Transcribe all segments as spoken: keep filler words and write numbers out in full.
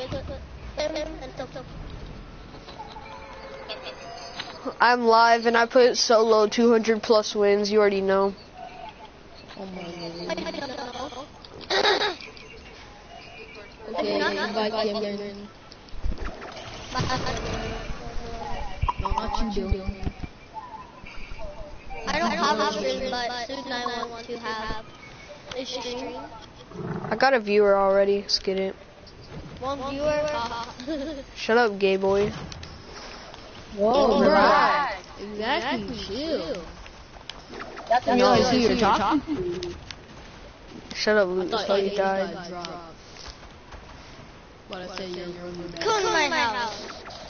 I'm live and I put solo two hundred plus wins. You already know. Oh my god. Okay, invite Cameron. No, not you, Dylan. I don't have a stream, but soon I want to have a stream. I got a viewer already. Let's get it. One viewer. Shut up, gay boy. Whoa, right. Exactly, chill. That's you know who you're talking to. Shut up, Luke. That's why you died. But I say you're really bad. Come to my house.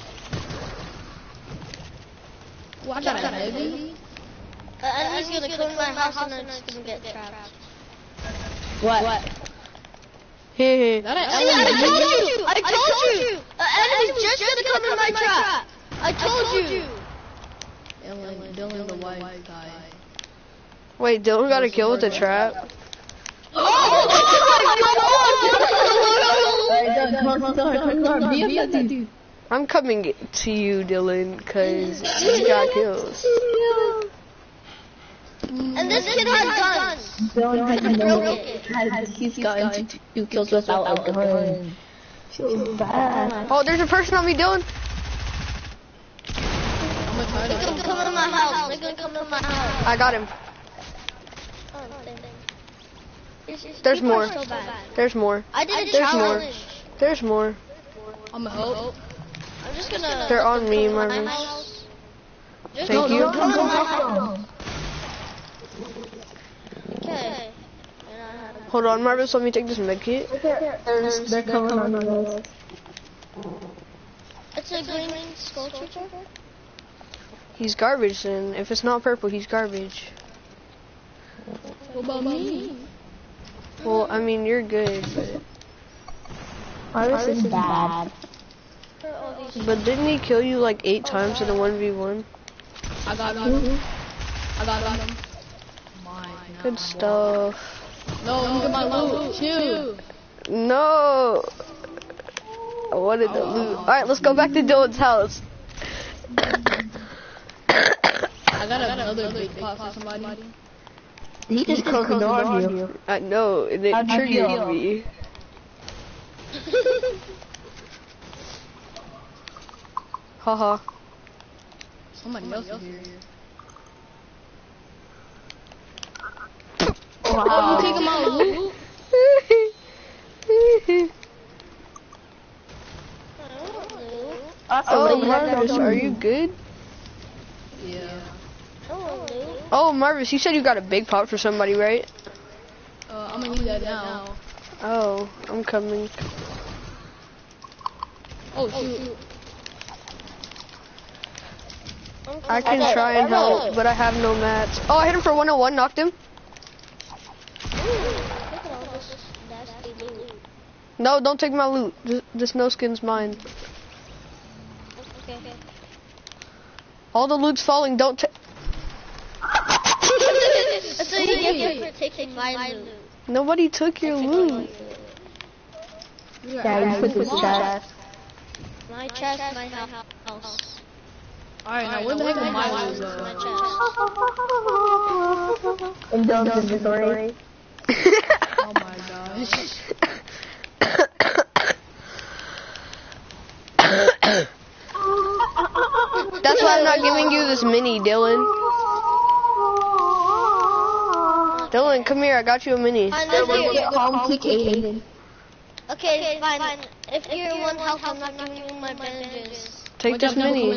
Well, I got a heavy. The enemy's gonna come to my house and I'm just gonna get trapped. What? What? Hey, See, I told you! I told you! The enemy's just gonna come in my trap! I told you! Dylan, Dylan the white guy. Wait, Dylan got a kill with the trap? Oh my god! I'm coming to you, Dylan, cause you got kills. And this kid has guns! Dylan has no, he's gotten two kills without a gun. Feels bad. Oh, there's a person on me, Dylan. They're gonna come to my house. They're gonna come to my house. I got him. Oh, There's more. So There's more. I did a There's more. challenge. There's more. I'm a hope. I'm just gonna. They're on me, my Marvin. house. Just Thank you. Come to my house. Okay. Hold on, Marvis, let me take this med kit. There's, they're coming on us. It's a green skull trooper. He's garbage then. If it's not purple, he's garbage. What about me? Well, I mean, you're good, but... Iris is bad. But didn't he kill you like eight times in a one v one? I got him. I got him. Good stuff. No, look at my loot. Chill. No! I wanted the loot. Alright, let's go back to Dylan's house. I got another big pot for somebody. He just closed the door on you. I know, and it How'd you triggered feel? me. Haha. Somebody else is here. Wow. Oh, you taking my loot? Oh, Marvis, are you good? Yeah. Oh, Marvis, you said you got a big pot for somebody, right? Uh, I'm gonna use that now. Oh, I'm coming. Oh, shoot. I can try and help, but I have no mats. Oh, I hit him for one oh one, knocked him. No, don't take my loot. This, this no skin's mine. Okay. All the loot's falling, don't take... That's what you get for taking my loot. Nobody took your loot. Yeah, you put this chest. My chest, my house. Alright, now where the heck is my loot? My chest. In Dylan's inventory. Oh my gosh. That's why I'm not giving you this mini, Dylan. Dylan, come here, I got you a mini. Fine, let's do it. Home kick Aiden. Okay, fine. If you're in one health, I'm not giving you my bandages. Take this mini.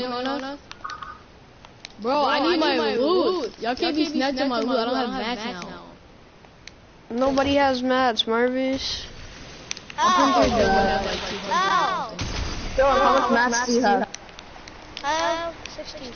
Bro, I need my loot. Y'all can't be snatching my loot. I don't have mats now. Nobody has mats, Marvis. Ow! Ow! Dylan, how much mats do you have? I have sixteen.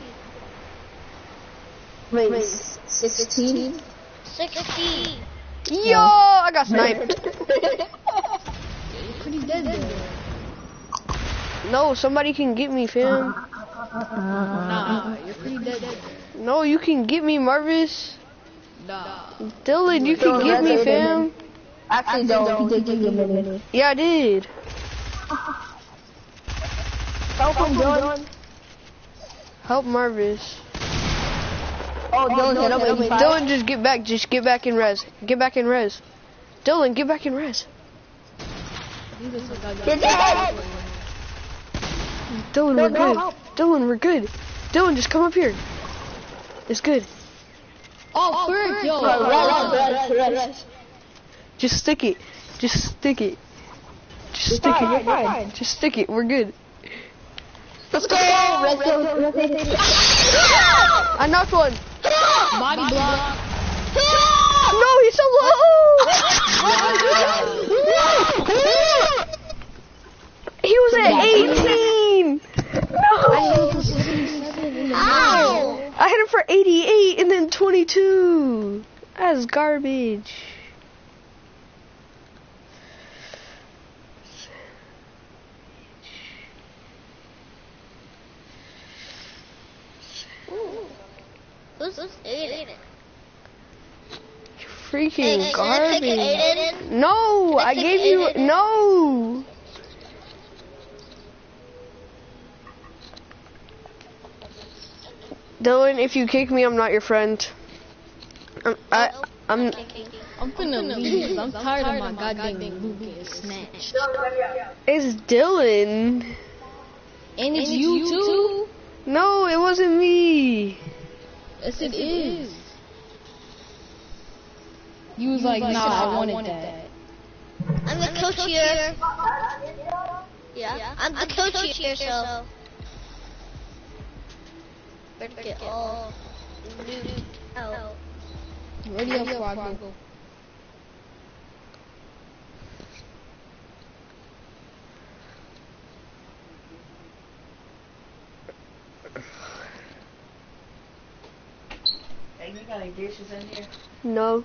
Wait, sixteen? sixteen. Yo, I got sniped. You're pretty dead there. No, somebody can get me, fam. Nah, you're pretty dead there. No, you can get me, Marvis. Nah. Dylan, you can get me, fam. Actually, no, he did give you a mini. Yeah, I did. Help him, Dylan. Help Marvis. Oh, Dylan hit him. eighty-five. Dylan, just get back. Just get back in res. Get back in res. Dylan, get back in res. Get dead. Dylan, we're good. Dylan, we're good. Dylan, just come up here. It's good. Oh, frick, yo. Run, run, run, run, run. Just stick it. Just stick it. Just You're stick fine, it. you're fine. Just stick it. We're good. Let's go. Let's go. I knocked one. Body block. No, he's so low. He was at eighteen. No. Ow! I hit him for eighty-eight and then twenty-two. That's garbage. Who's this Aiden? Freaking Hey, garbage. can I take it, Aiden? No, Can I I take gave it, you Aiden? no. Dylan, if you kick me, I'm not your friend. I'm, I, I'm. I'm finna leave. I'm tired of my goddamn loot getting snatched. It's Dylan. And it's you too? No, it wasn't me. Yes, it is. You was like, nah, I wanted that. I'm the coach here. Yeah, I'm the coach here, so. Better get all loot out. Ready up before I go. Hey, you got any dishes in here? No.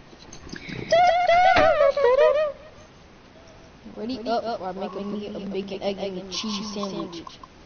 Ready up or I'm making me a bacon, egg, and cheese sandwich.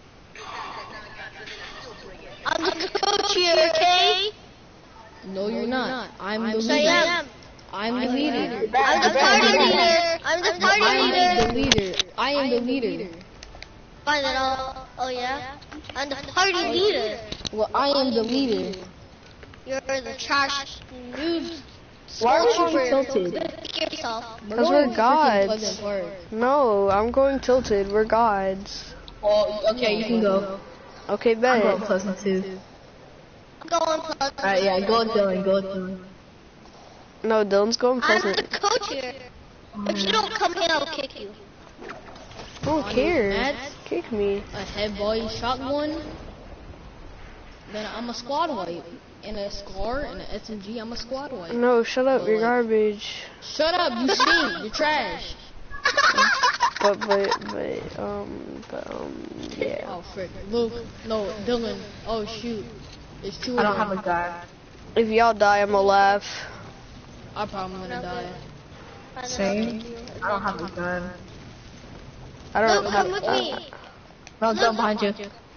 I'm the coach here, okay? No, you're not. I'm the Yes, I leader. am. I'm the leader. I'm the party leader. I'm the party I am leader. the leader. I am the leader. Fine and all. Oh yeah? I'm the party leader. Well, I am the leader. You're the trash noob. Why are School you trooper. tilted? Kick yourself. Because we're gods. No, I'm going tilted. We're gods. Well, okay, you can go. Okay, I'm going bet. Pleasant too. I'm going Pleasant. Alright, yeah, go Dylan, go Dylan. No, Dylan's going I'm the Pleasant. coach here. If you don't come here, I'll kick you. I don't care. Mats, Kick me. a head boy shotgun. Then I'm a squad wipe. And a scar and an S M G, I'm a squad wipe. No, shut up. You're garbage. Shut up, you stink. You're trash. But, but, but, um, but, um, yeah. Oh, frick. Luke, no, Dylan. Oh, shoot. It's two I of don't them. have a gun. If y'all die, I'm gonna laugh. I'm probably gonna die. Same. I don't have a gun. I don't Luke, have. come with me. No, Dylan behind you.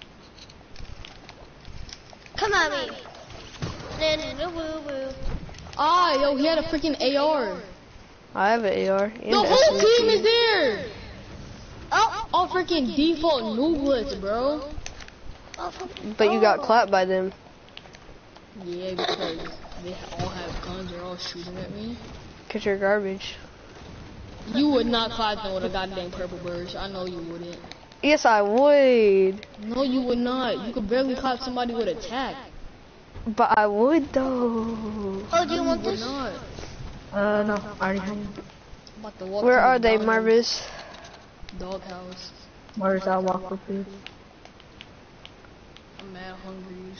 Come at me. Then woo woo. Ah, yo, he had a freaking A R. I have an A R. And The a whole S M G. team is there. Oh, Oh, freaking default nooblets, bro. oh, But you got clapped by them. Yeah, because they all have guns. They're all shooting at me. Cause you're garbage. You would not clap them with a goddamn purple burst. I know you wouldn't. Yes, I would. No, you would not. You could barely clap somebody with a tack. But I would though. Oh, do you You want would this? not. Uh, no, I already have I'm about to walk Where to are they, McDonald's Marvis? Doghouse. Where's that walk with you? I'm mad hungry.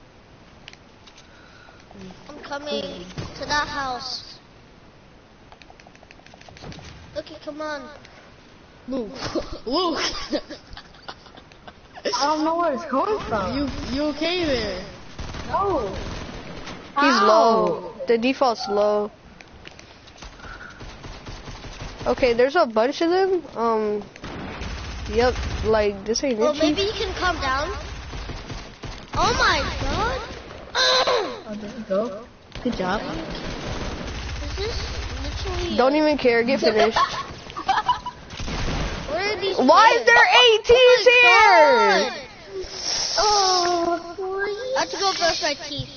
I'm coming to that house. Okay, come on. Luke. Luke. I don't know where it's coming from. you you okay there? No. He's How? low. The default's low. Okay, there's a bunch of them. Um. Yep. Like this ain't Well, itchy. maybe you can calm down. Oh my god. Oh, there you go. Good job. Is this literally? Don't even care. Get finished. Where are these Why is there eight teams here? Oh, I have to go brush my teeth.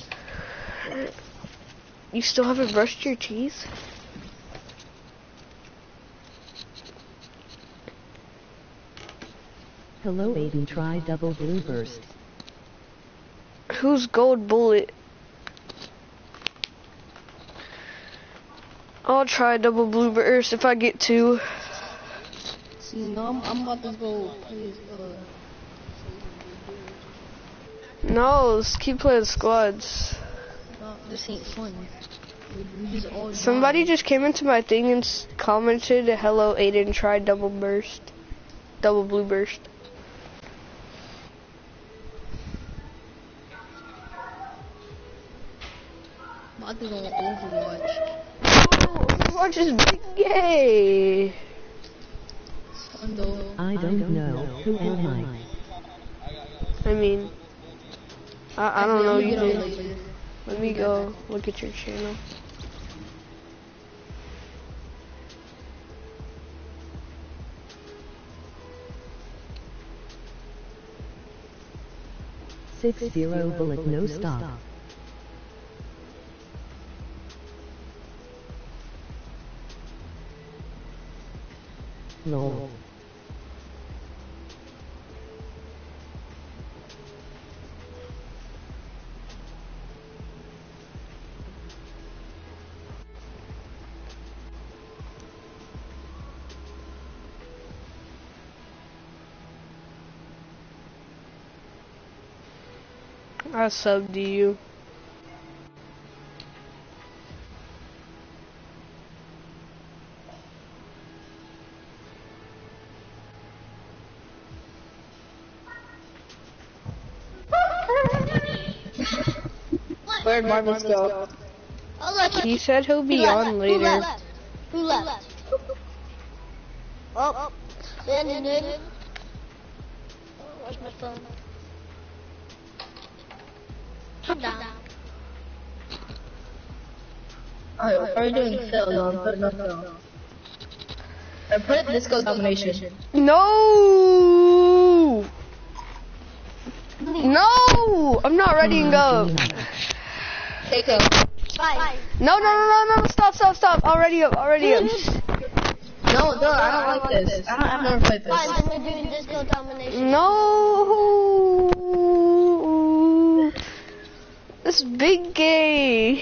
You still haven't brushed your teeth? Hello Aiden, try double blue burst. Who's gold bullet? I'll try double blue burst if I get two. See, no, I'm, I'm about to go play, uh... No, let's keep playing squads. No, this ain't fun. These are all Somebody jobs. just came into my thing and s- commented, "Hello Aiden, try double burst. Double blue burst." I'm about to go on Overwatch. Overwatch is big gay. Fun though. I don't know, who am I? I mean, I, I don't know you Get on do. later. Let me go look at your channel. Six zero bullet no stop. Lol. I subbed to you. Where'd Marvin's go? Oh, look. He said he'll be Who on left? Who later. left? Who left? Oh, Landon did. Oh, where's my phone? Come down. Alright, are you doing Phil? No, I'm putting up Phil. I put it disco domination. No! No! I'm not ready to go. Take him. Bye. No, no, no, no, no, stop, stop, stop. Already up, already up. No, no, I don't like this. I don't, I've never played Bye, this. then we're doing disco domination. No! This big gay.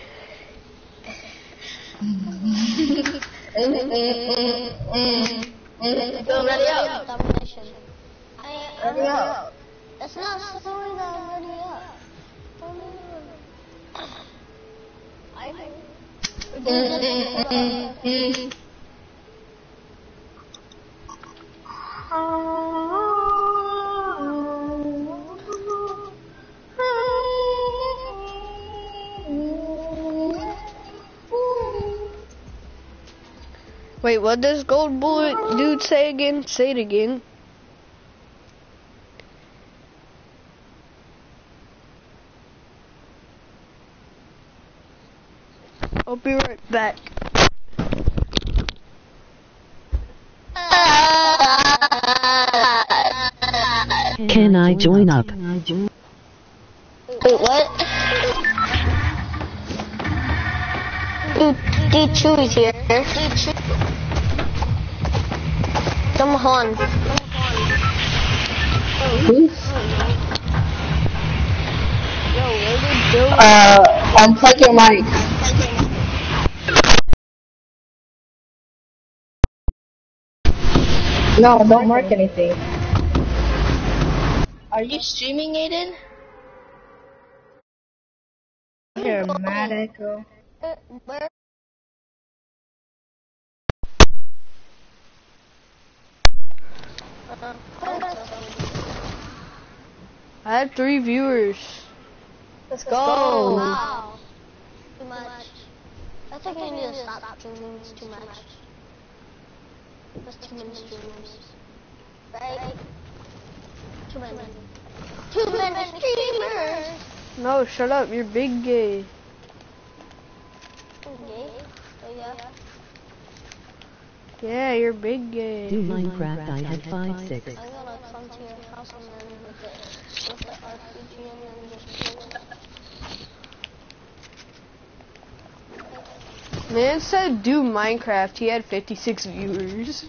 Phil, ready up. Domination. I, Ready up. That's not showing that I'm ready up. I Wait, what does Gold Bullet dude say again? Say it again. I'll be right back. Can I join up? Wait, what? Dude, D two is here. D two. Come on. Uh, unplug your mic. No, don't mark anything. Are you streaming, Aiden? You're mad echo. Where? I have three viewers. Let's Oh, go. wow. Too much. I think I need to stop streaming. It's too much. That's too many streamers. Right? Too many. Too many streamers! No, shut up. You're big gay. Okay. Oh, yeah. Yeah, you're big gay. Do Minecraft I had five six. I'm gonna come to your house and then with the, with the R P G and then just kill it. Man said do Minecraft. He had fifty-six viewers.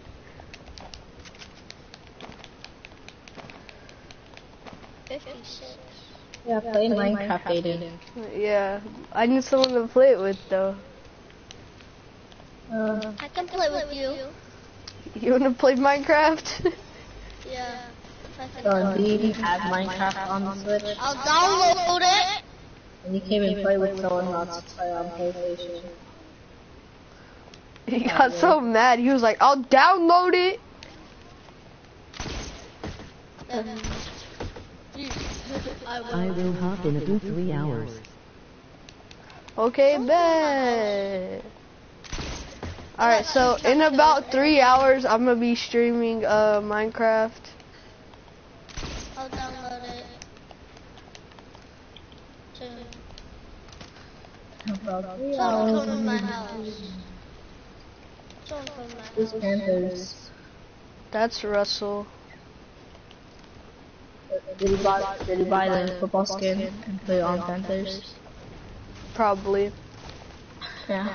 fifty-six. Yeah, play Minecraft, Aiden. Yeah, I need someone to play it with though. Uh, I can play with you. You wanna play Minecraft? Yeah. I can so play. indeed, you have Minecraft on the Switch, I'll download it. and you can even play with someone else play on PlayStation. He got so mad. He was like, "I'll download it." I will. I will hop in about three hours. Okay, bet. Alright, so in about three hours, I'm gonna be streaming uh, Minecraft. I'll download it. Soon. About three Someone hours. come to my house. Someone come to my Who's house. Panthers? That's Russell. Did you buy? Did you buy the football skin and put it on Panthers? Probably. Yeah.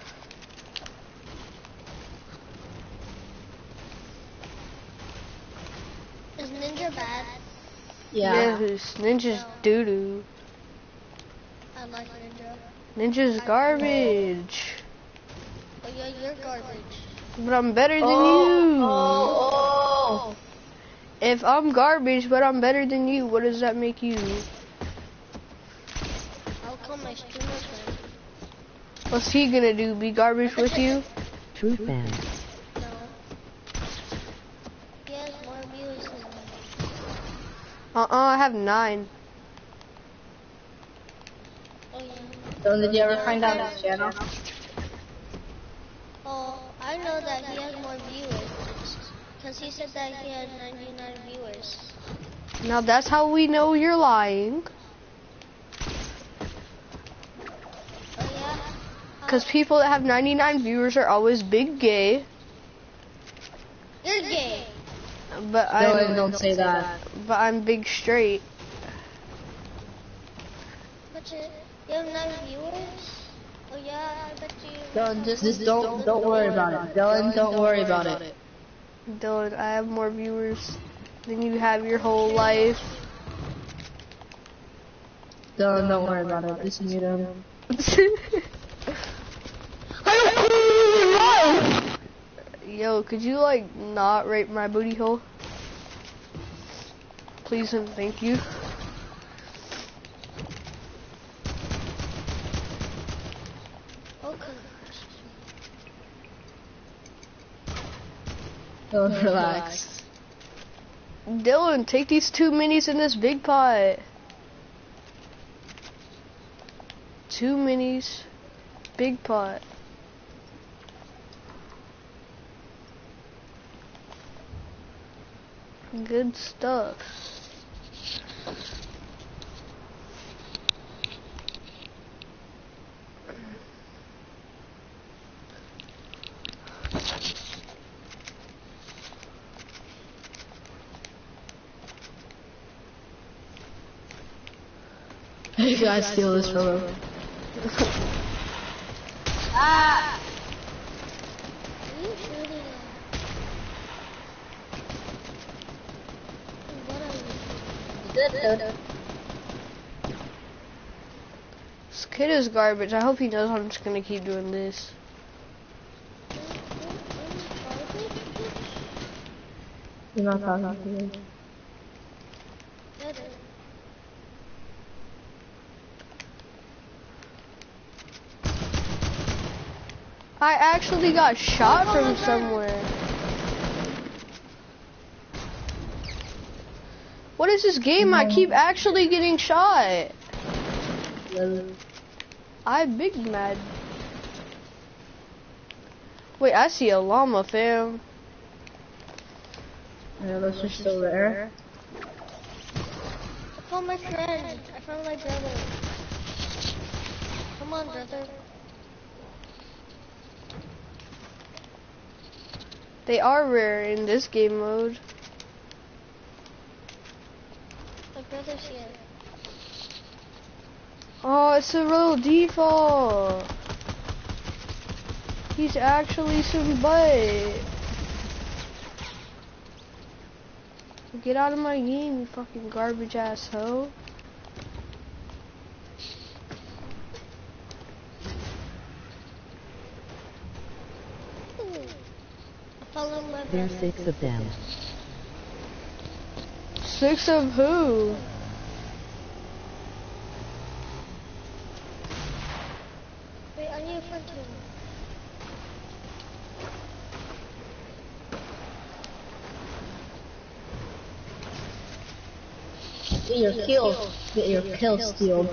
Is Ninja bad? Yeah. Yes, Ninja's doo-doo. I like Ninja. Ninja's garbage. But yeah, you're garbage. But I'm better than Oh, you. oh, If I'm garbage, but I'm better than you, what does that make you? I'll call my streamer friend. What's he gonna do? Be garbage with you? True fan. No. He has more views than me. Uh-uh, I have nine. Oh yeah. So did you ever find out his channel? Oh, I know that he has more viewers. Because he said that he had ninety-nine viewers. Now that's how we know you're lying. Oh yeah? Because people that have ninety-nine viewers are always big gay. You're gay. But No, I'm, don't say that. but I'm big straight. But you, you have nine viewers? Oh yeah, I bet you... Dylan, just, just don't, don't worry about it. Dylan, don't worry about it. Dylan, I have more viewers than you have your whole life. Dylan, don't worry about it. Just mute him. Yo, could you like not rape my booty hole? Please and thank you. Okay. Dylan, relax. Dylan, take these two minis in this big pot. Two minis, big pot. Good stuff. You guys steal this from him. Are you shooting at? What are you This kid is garbage. I hope he knows I'm just gonna keep doing this. You're not talking to me. I actually got shot from somewhere. What is this game? I keep actually getting shot. I'm big mad. Wait, I see a llama, fam. Yeah, those are still rare. I found my friend. I found my brother. Come on, brother. They are rare in this game mode. My brother's here. Oh, it's a real default. He's actually some butt. Get out of my game, you fucking garbage ass hoe. Follow my There's brother. six of them. Six of who? Wait, I need a friend too. Get your kill. Get your kill stealed.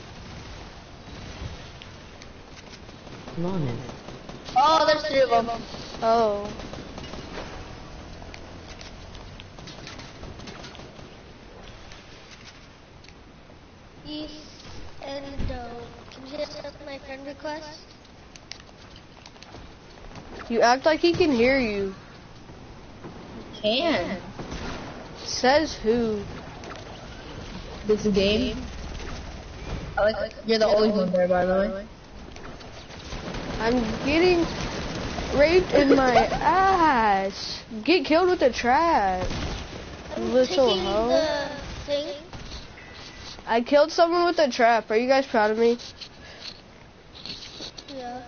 Lawman. Oh, there's three of them. Oh. East and uh, can you accept my friend request? You act like he can hear you. Can. Says who? This game. I like, you're the only one there, by the way. I'm getting raped in my ass. Get killed with the trap. I'm Little taking hoe. the thing. I killed someone with a trap. Are you guys proud of me? Yeah.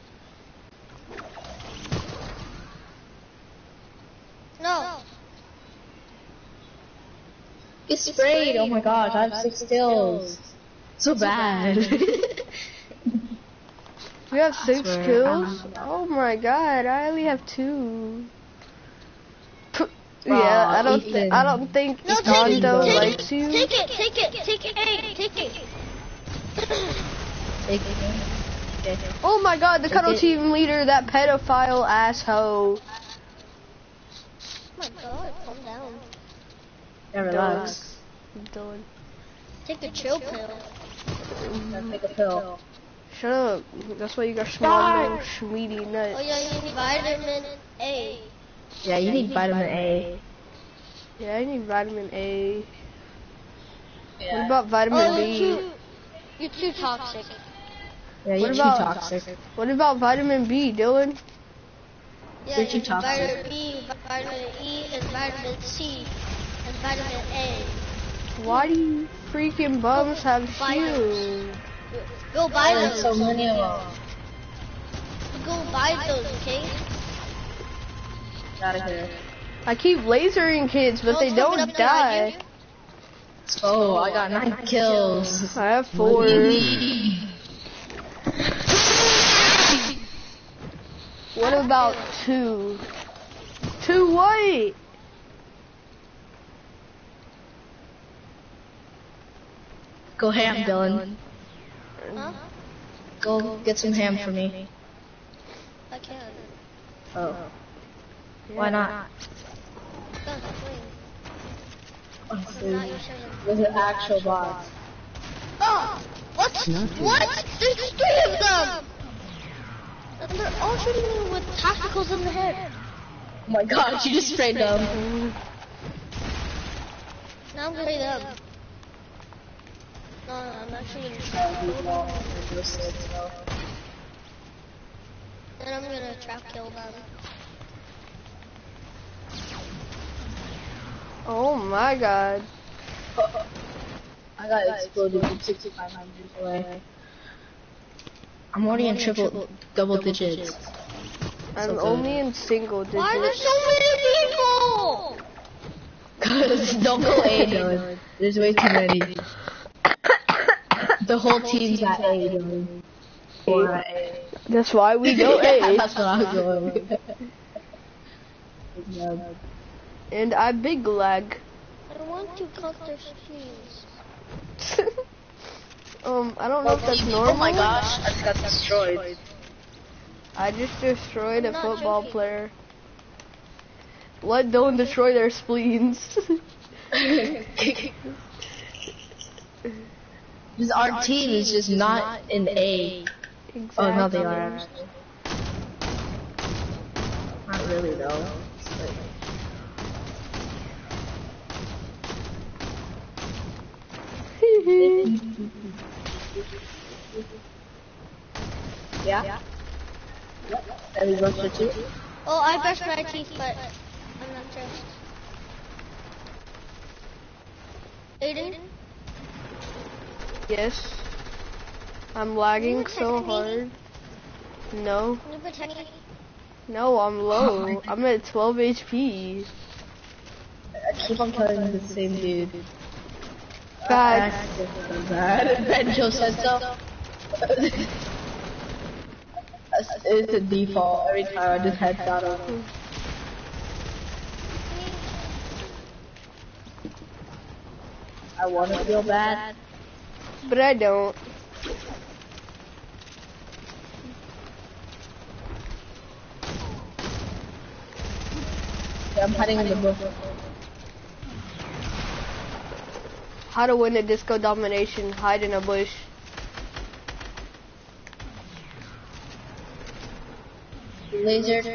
No. Get sprayed. Oh my gosh, I have six kills. So bad. You have six swear, kills? um, Oh my god, I only have two. P- Aw, yeah, I don't. Th- Ethan. I don't think No, take it, Gondo take likes it, you. take it, take it, take it, hey, take it. Take it. Okay. Oh my god, the Take cuddle it. team leader, that pedophile asshole. Oh my god, calm down. Yeah, relax. Dylan. Take the chill pill. Now take a pill. Shut up. That's why you got small little schmeedy Oh nuts. yeah, you need vitamin A. Yeah, you need vitamin A. Yeah, I need vitamin A. Yeah. What about vitamin Oh, B? you're too, you're too toxic. Yeah, What you're too about- toxic. What about vitamin B, Dylan? Yeah, You're too and toxic. vitamin B, vitamin E, and vitamin C, and vitamin A. Why do you freaking bums have Vitamins. shields? Go buy There's those. so many of them. Go buy those, okay? Out of here. I keep lasering kids, but No they one's coming don't up behind die. Oh, I got nine kills. I have four. What about two? Two what? Go ham, Dylan. Huh? Go get some ham for me. I can. Oh. Why not? Go, wait. Oh, Not dude. your servant. There's an actual boss. Oh! What? Nothing. What? There's three of them! And they're all shooting me with tacticals in the head. Oh my god, you just sprayed them. Now I'm gonna play them. No, no, I'm actually gonna trap kill them. Then I'm gonna trap kill them. Oh my god. I got exploded from sixty-five hundred away. I'm already in triple, double digits. I'm So good. only in single Why are there digits. so many people? Cause don't go A, Dylan. There's way too many. The whole team's at A, Dylan. Or at A. That's why we go Yeah, A. that's what I was going with. Yeah. And I big lag. I want to cut their streams. um, I don't know if that's normal. Oh my gosh, I just got destroyed. I just destroyed a I'm not football joking. player. Let Dylan destroy their spleens. Because our team is just not in A. Exactly. Oh no, they are actually. Not really though. It's like, yeah. That we go for two. Oh, I brushed my teeth, but I'm not dressed. Aiden? Yes. I'm lagging You so protect me? hard. No. Can you protect me? No, I'm low. I'm at twelve H P. I keep on killing the same dude. Facts. Uh, so bad. Benjo said so. It's a default every time I just headshot him. I want to feel bad. But I don't. Yeah, I'm hiding in the bush. How to win a disco domination, hide in a bush. Laser.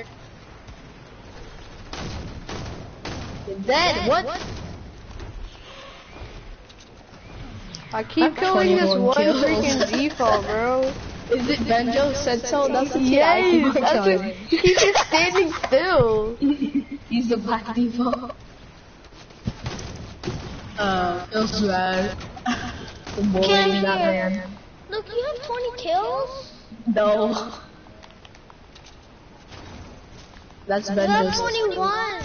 You're dead. What? I keep That's killing this twenty-one one kills. freaking default, bro. Is it Benjo said so? That's the kid I Yes, keep on that's killing. what, he's just standing still. He's the black default. Uh, feels bad. The bullying that man. Look, you have twenty kills? No. That's You have Benjo's. twenty-one. I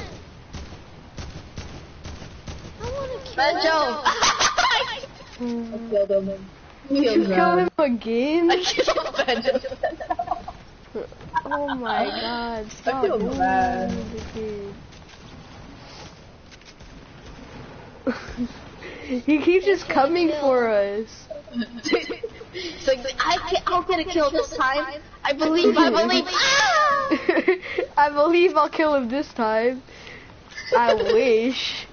want to kill Benjo! I killed him. You Feels kill bad. him again? I killed Benjo. Oh my god, stop feel bullying bad. the kid. He keeps just coming for us. It's like, I can, I'll get a kill this time. I believe, I believe. Ah! I believe I'll kill him this time. I wish.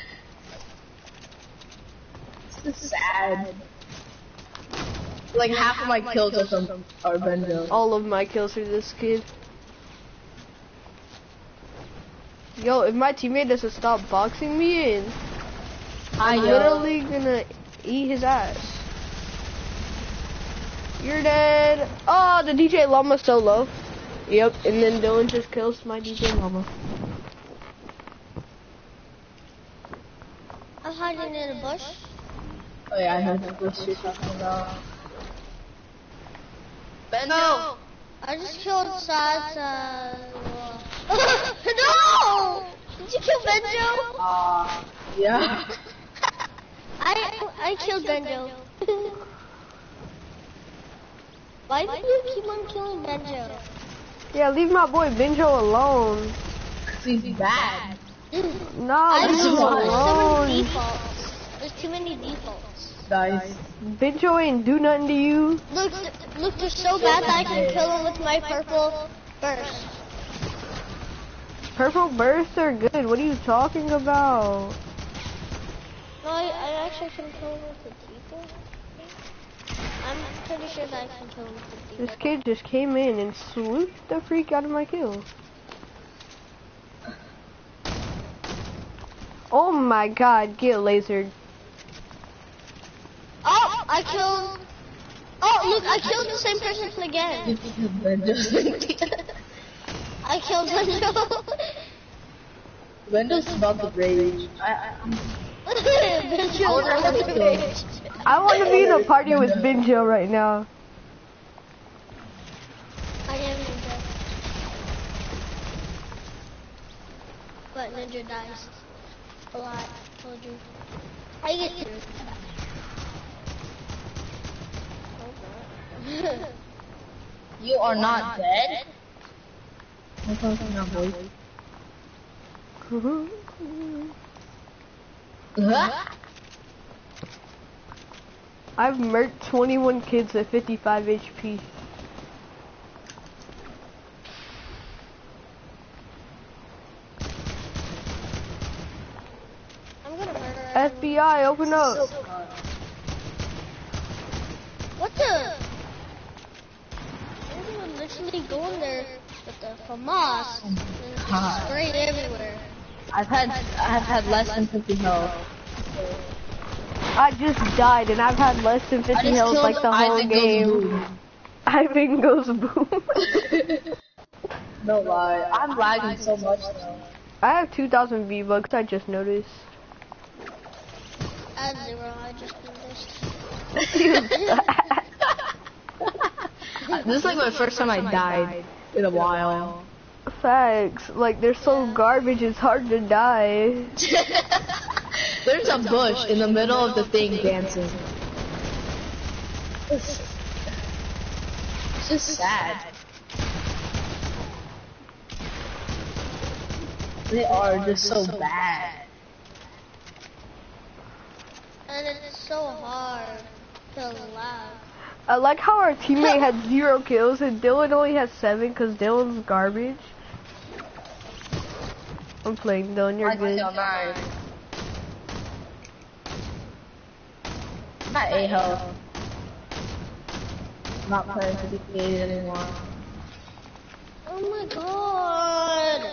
This is sad. Like half of my kills are from are Benjo. All of my kills are this kid. Yo, if my teammate doesn't stop boxing me in, I I'm know. literally gonna eat his ass. You're dead. Oh, the D J Llama solo. Yep, and then Dylan just kills my D J Llama. I'm hiding in a bush. Oh yeah, I know the bush you're talking about. Benjo! I just killed Sad. Uh, no! Did you kill Benjo? Uh, yeah. I I killed Benjo. Why do you keep on killing Benjo? Yeah, leave my boy Benjo alone. He's bad. Nah, I leave him just want so alone. many defaults. There's too many defaults. Nice. Benjo ain't do nothing to you. Look, look, they're so bad that I can kill them with my purple burst. Purple bursts are good. What are you talking about? No, I, I actually can kill them with the default. I'm pretty sure that I can kill them with the This default. kid just came in and swooped the freak out of my kill. Oh my god, get lasered. Oh, I killed. Oh, look, I killed the same person again. Benjo. I killed Benjo. Benjo's about to rage. I, I, I'm Benjo about to kill him. I want to be in a party with Benjo right now. I am Ninja. But Ninja dies a lot. Told you. I get through. You are not dead? I'm talking about boy. Huh? I've murked twenty-one kids at fifty-five H P. I'm gonna murder F B I, open up. What the? They would literally go in there with the FAMAS and God. Spray everywhere. I've had I've had less than fifty health. I just died and I've had less than I fifty just health killed like the whole Ivan Goes game. Boom. Ivan goes boom. No lie, I'm lagging so much though. I have two thousand V-Bucks, I just noticed. I have zero, I just noticed. This is like my first time I died in a while. Facts. Like, they're so garbage, it's hard to die. There's a bush in the middle of the thing dancing. It's it's just sad. They are just so bad. And it's so hard to laugh. I like how our teammate had zero kills and Dylan only has seven because Dylan's garbage. I'm playing Dylan, you're I good. feel nice. Not a health. Not playing to be created anymore. Oh my god!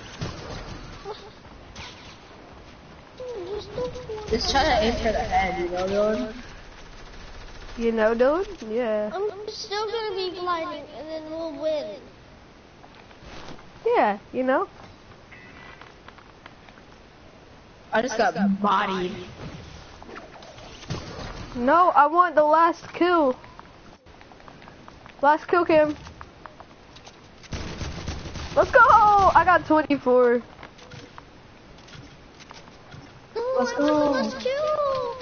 Just try to aim for the head, you know, Dylan? You know, Dylan? Yeah. I'm still gonna be gliding and then we'll win. Yeah, you know? I just got bodied. No, I want the last kill. Last kill cam. Let's go! I got twenty-four. Let's go. Let's kill!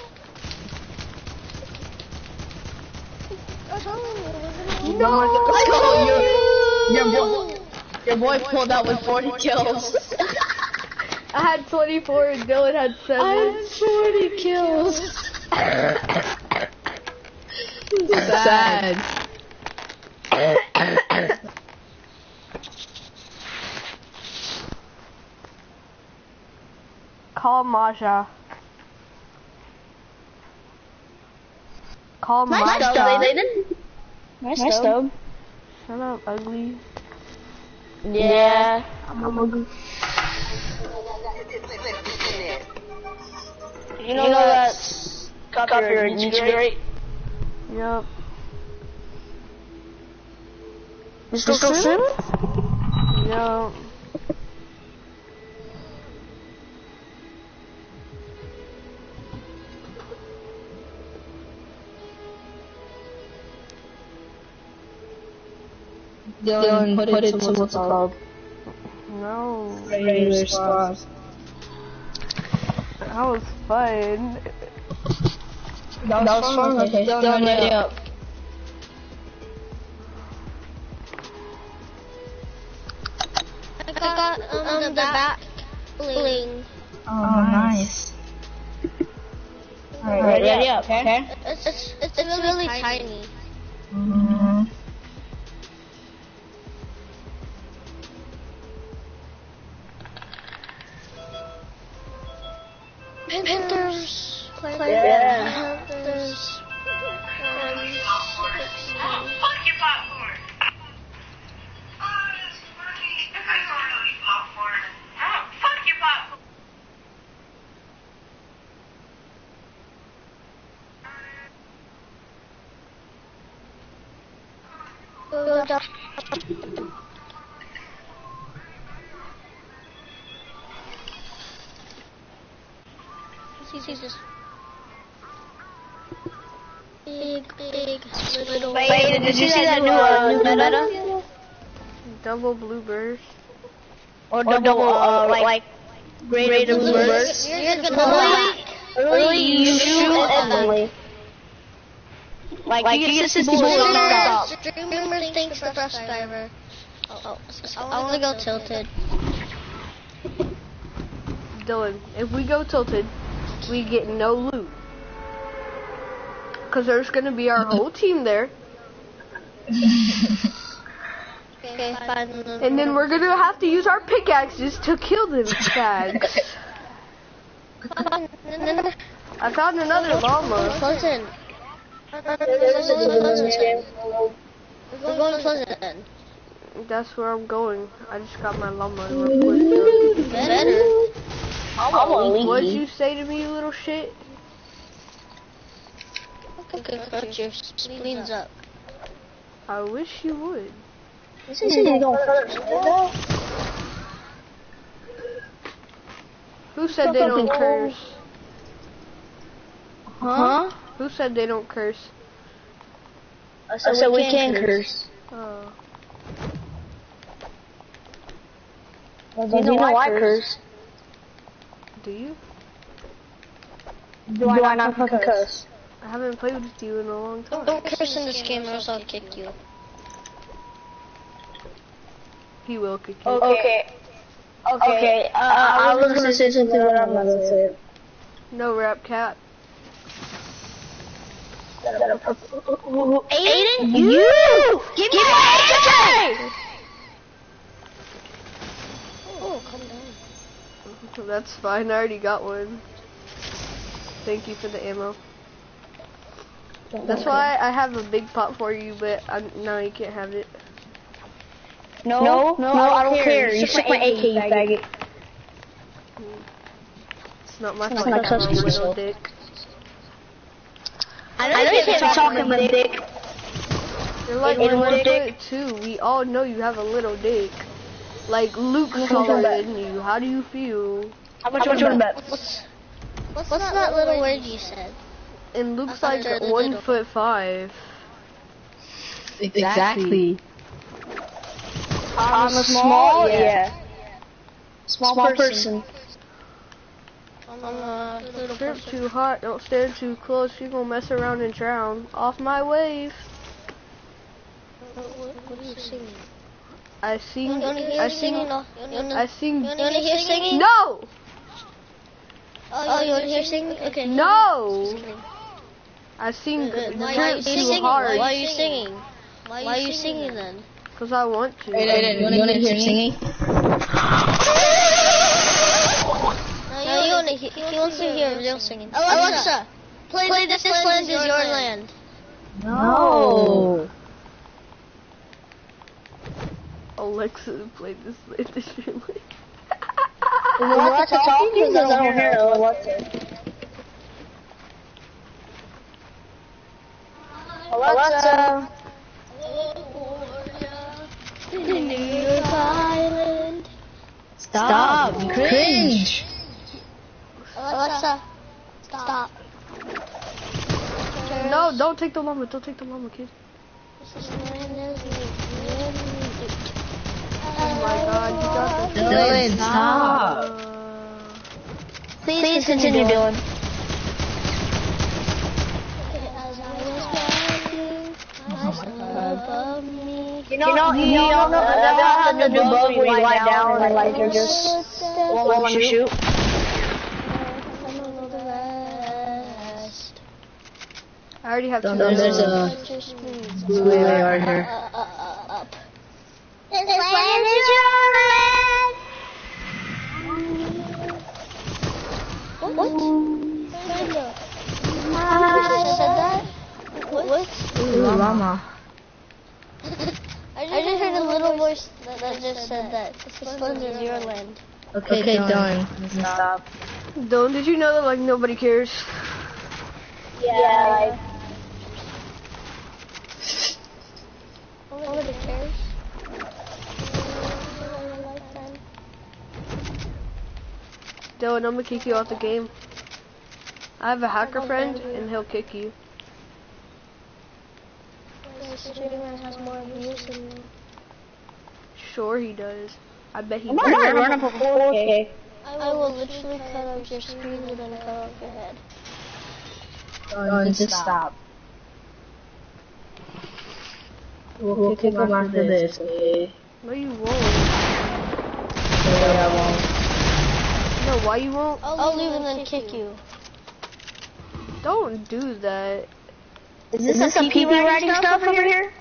No! Let's go. Your, your, boy, your boy pulled out with forty kills. I had twenty-four and Dylan had seven. I had forty kills. Sad. Call Masha. Call Nice Masha. dub, Aiden. Nice, Nice dub. dub. Shut up, ugly. Yeah. I'm ugly. You know, that's copyright music, right? Yup. Mister Sim? Yup. Dylan, put, put it to what's it called? No. Regular squad. That was fun. That was fun. Okay, Dylan, ready up. I got um, the back bling. Oh, nice. Alright, ready up, okay? It's, it's, it's really, really tiny. Mm-hmm. Panthers. Yeah. Panthers. Fuck your popcorn. Oh, that's funny. I don't eat popcorn. Oh, fuck your popcorn. Go down. Jesus. Big, big, little. Wait, did you see that new, uh, new meta? Double bluebirds. Or double, double uh, like, like greater Blue bluebirds? birds. You're gonna like. Only you shoot Emily. Like, like you get sixty bullets non-stop. Streamer thinks the bus driver. Oh, oh, I wanna go tilted. Dylan, if we go tilted, we get no loot. Cause there's gonna be our whole team there. Okay, fine. And then we're gonna have to use our pickaxes to kill them fags. I found another llama. Pleasant. We're going to Pleasant. That's where I'm going. I just got my llama real quick. Better. I'm a What'd you say to me, you little shit? Okay, cut your spleens up. I wish you would. This is you don't curse, Who said they don't curse? Huh? Who said they don't curse? So, so we, we can curse. Oh. Well, do you know, you know I curse? Do you? Do, do I, I not fucking curse? curse? I haven't played with you in a long time. Don't curse in this game or else I'll kick you. He will kick you. Okay. Okay. Okay. Uh, uh, I was gonna say something, but I'm not gonna say it. No rap cat. Aiden, you! Give me my H K! Oh, calm down. That's fine, I already got one. Thank you for the ammo. That's why I have a big pot for you, but I'm, no, you can't have it. No, no, no, I don't care. You took my A K, you faggot. It's not my fault. It's not my little dick. I know, I know you can't be talking about dick. You're like one foot two. We all know you have a little dick. Like Luke's taller than you. How do you feel? How much would you bet? What's, what's, what's that, that little word you said? And Luke's like one little. foot five. Exactly. I'm a small, yeah. yeah. Small, small person. person. I'm a little Trip too hot, don't stand too close, you gonna mess around and drown. Off my wave. What, what, what are you singing? I sing, you wanna hear I sing, singing? No. You wanna, I sing. You wanna hear singing? No! Oh, oh you wanna hear singing? Okay. No! I sing Why, why Trip are you too singing? hard. Why are you singing? Why are you singing then? Cause I want to. Wait, wait, wait, you wanna hear singing? No, you wanna hear, he wants to hear real singing. Alexa, Alexa play, play This, this Land Is Your Land. land. No. Alexa, play This Land Is Your Land. Alexa talking? Because I don't hear Alexa. Alexa. New York Island. Stop. Stop. Cringe. Alexa, stop. No, don't take the llama. Don't take the llama, kid. Oh my God, you got this. Dylan, stop. Uh, Please, Please continue, Dylan. You know, you know, you know, you know how the new boat where you lie down and like you're just won't let you shoot. I already have two. There's a blue A R here. This land is your land. What? Who said that? What? Ooh, llama. I just, I just heard a little voice that, that just said that. This land is your land. Okay, okay, done. Stop. Don't, did you know that like nobody cares? Yeah, yeah, like nobody cares. Dylan, I'm gonna kick you off the game. I have a hacker friend and he'll kick you. Streamer has more views than me. Sure he does. I bet he I'm does. not running for four K. I will literally cut off your screen and then cut off your head. Oh, just stop. We'll, we'll kick him after this, okay? No, you won't. No, I won't. No, why you won't? I'll, I'll leave and then kick you. Don't do that. Is this, Is this a P P writing stuff, stuff over here?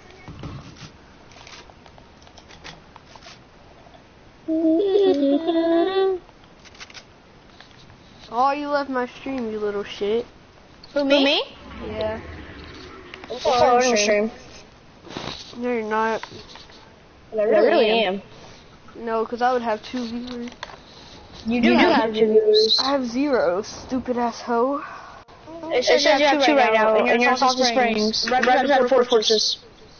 Oh, you left my stream, you little shit. Who, me? me? Yeah. It's on stream. No, you're not. I really am. No, because I would have two viewers. You do have two viewers. I have zero, stupid ass hoe. It says you have two right now, and you're in Salty Springs. Right beside Fort Fortress.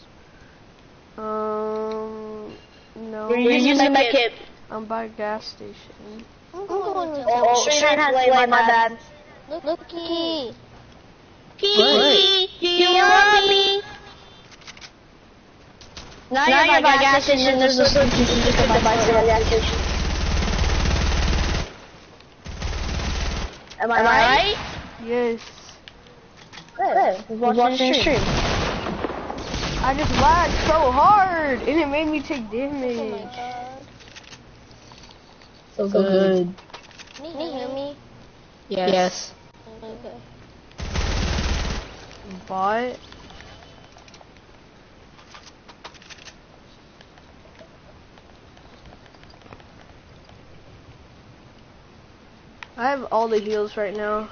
Um, no. You're using that kit. I'm by a gas station. I'm going to Oh, straight has way, my bad. Look, look, Key. Key, do you love me? Now, now you're by a gas station, there's no switch, you can just get the bike to the gas station. Am I Am right? Yes. Good. Who's watching the stream? I just lagged so hard, and it made me take damage. Oh my god. So good. Can you hear me? Yes. Yes. Okay. But I have all the heals right now.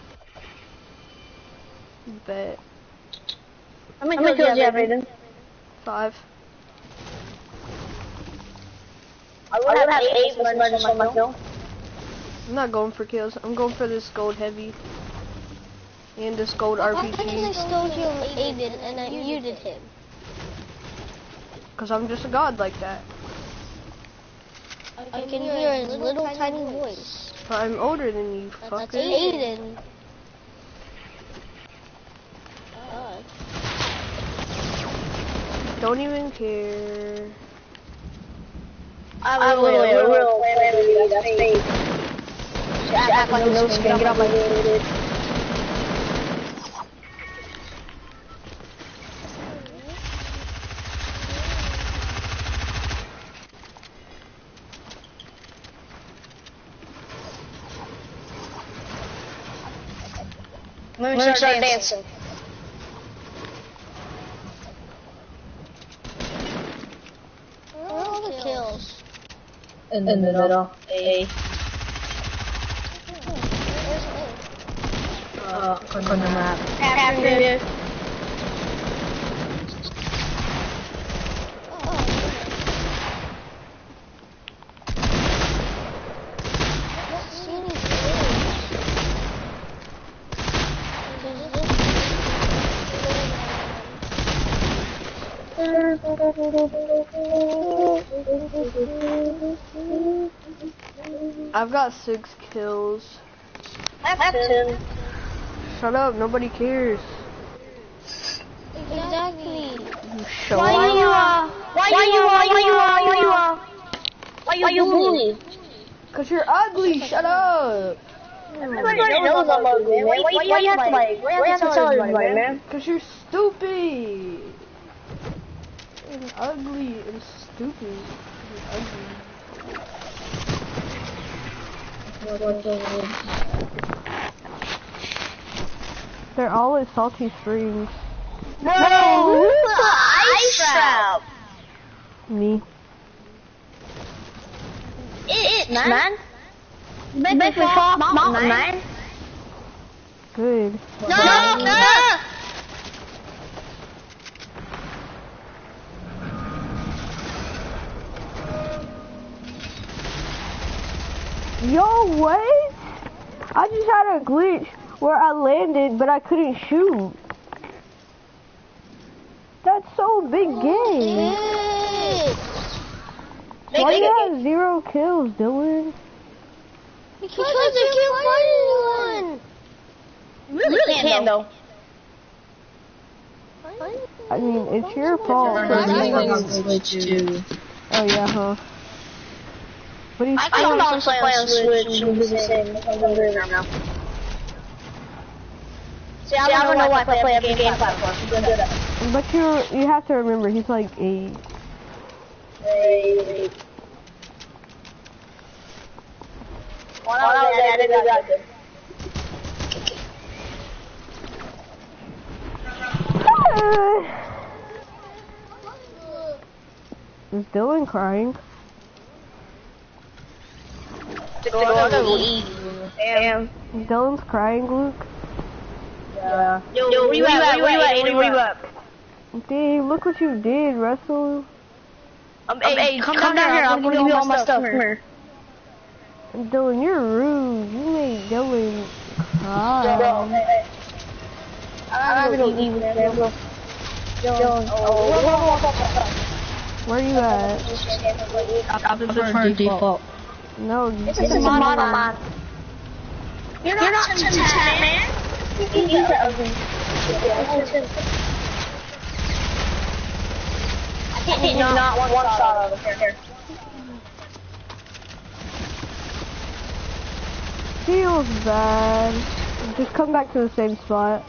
Bet. How many kills do you have, Aiden? Five. I would have, have eight, but I just my kill. I'm not going for kills. I'm going for this gold heavy. And this gold R P I think I G. stole him Aiden and I muted him. Because I'm just a god like that. I can hear his little tiny voice. But I'm older than you, That's fucker. Aiden. God. Don't even care. I'm a real, real, real fan of you, that's fake. You act like a no skin, get off my dude. Let me start, start dancing. dancing. Where are all the kills? In the, In the middle. A. Where's A? Uh, on the map. After you. I've got six kills. Captain. Shut up, nobody cares. Exactly. Show Why up. you uh? Why you uh? Why you uh? Why you uh? Why you, why you bully? Cause you're ugly, shut up. Everybody knows I'm ugly, man. Why, why, why you have to like? Why you have to tell everybody, man? Cause you're stupid. You're ugly and stupid. You're ugly. They're all at Salty Springs. No, who's the ice trap? Me. It, it, man. You make, make me fall off mountain, man. Good. No, no, no. Yo, what? I just had a glitch where I landed, but I couldn't shoot. That's so big game. Why do you have zero kills, Dylan? Because I can't find anyone. You really can, though. I mean, it's your fault. Oh yeah, huh? But he's I don't know play on Switch and do the same. I'm doing it now. See, I don't know why I play every game platform. But you you have to remember, he's like eight. Eight. When I was there, I didn't got good. Is Dylan crying? To go to eat. Damn. Dylan's crying, Luke? Yeah. Yo, yo, where you at? Where you at? Where you at? Dang, look what you did, Russell. Um, hey, hey, come, come down, down here. I'm gonna give you all my stuff. Come here. Dylan, you're rude. You made Dylan cry. Bro, hey, hey. I'm gonna leave with them. Dylan, oh, where you at? I prefer default. No, it's a mono. You're not, You're not Tim Tam, man. He's ugly. I can't hit not, not one, one shot over here. Feels bad. Just come back to the same spot.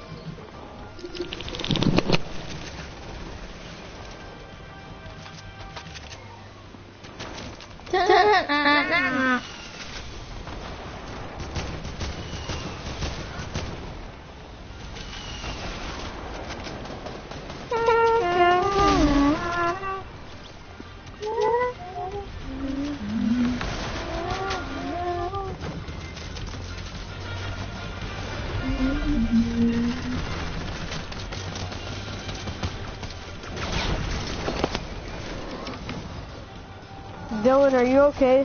Dylan, are you okay?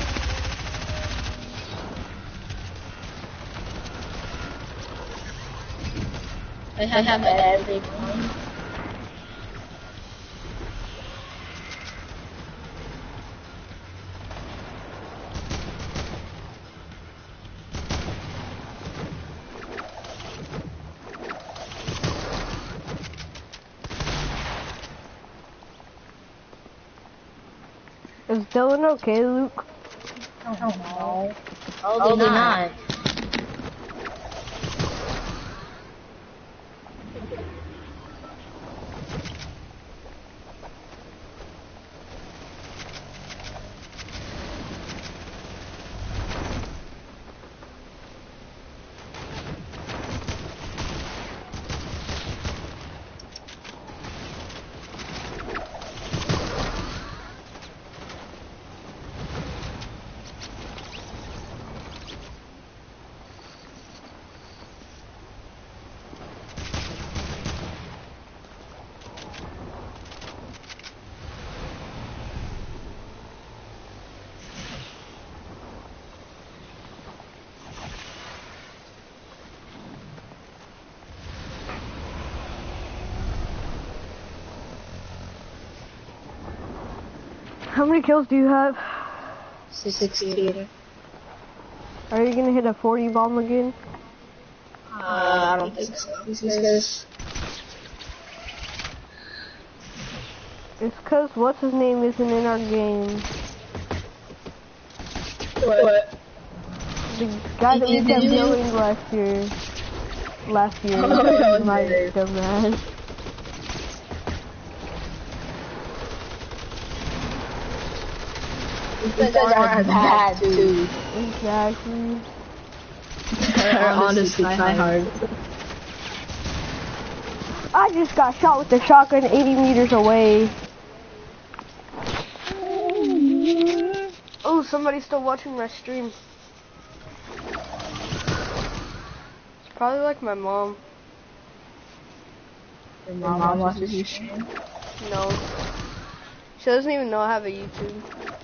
I have, I have everything. Is Dylan okay, Luke? Oh, no. Probably not. not. How many kills do you have? sixteen. Are you gonna hit a forty bomb again? Uh, I don't think so. Because it's cause what's his name isn't in our game. What? The guy that we kept killing last year. Last year. Oh, my dumbass. Because are bad too. Exactly. They're honestly try hard. I just got shot with the shotgun eighty meters away. Oh, somebody's still watching my stream. It's probably like my mom. Your mom, mom watches your stream? No. She doesn't even know I have a YouTube.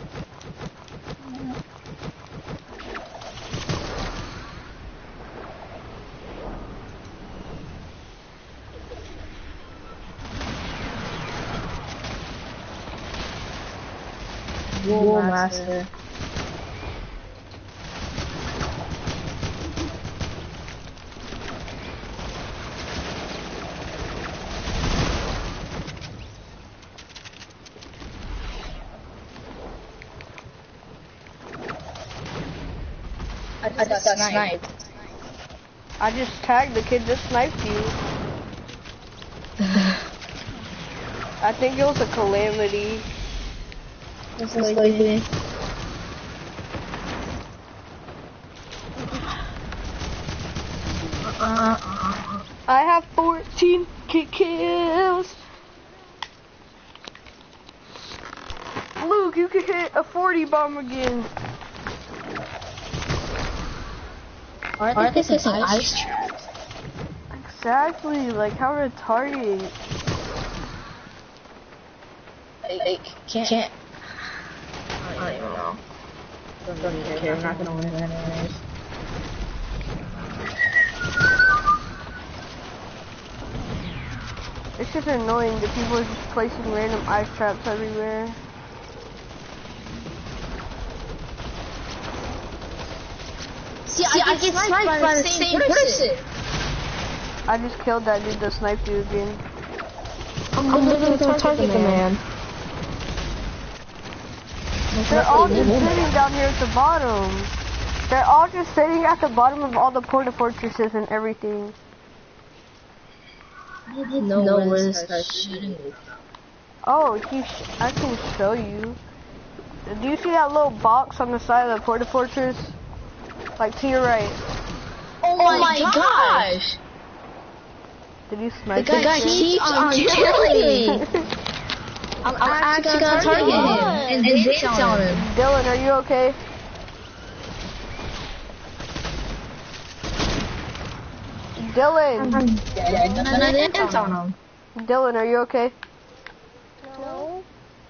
War Master. I just, I just got sniped. I just tagged the kid that sniped you. I think it was a calamity. This is like uh, I have fourteen kills. Luke, you can hit a forty bomb again. Aren't, Aren't they fixing ice traps? Exactly, like how retarded. Like, can't, can't don't even care. I'm not gonna win it anyways. It's just annoying that people are just placing random ice traps everywhere. See, See I, I get sniped by, by the same person. person. I just killed that dude that sniped you again. I'm, I'm literally gonna target the man. They're all just sitting down here at the bottom. They're all just sitting at the bottom of all the porta fortresses and everything. I didn't know, know where to start shooting me from. Oh, he sh I can show you. Do you see that little box on the side of the porta fortress? Like to your right. Oh, oh my gosh! gosh. Did you snipe the guy? The guy keeps on killing me. I'm, I'm actually gonna target him and, and dance on him. Dylan, are you okay? Dylan! I'm dead. I'm gonna dance on him. Dylan, are you okay? No.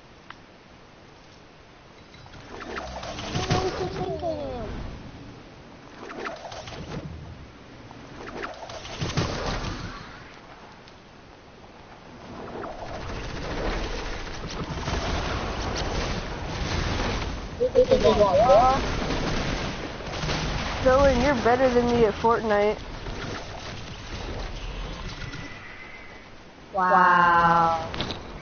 Dylan, you're better than me at Fortnite. Wow.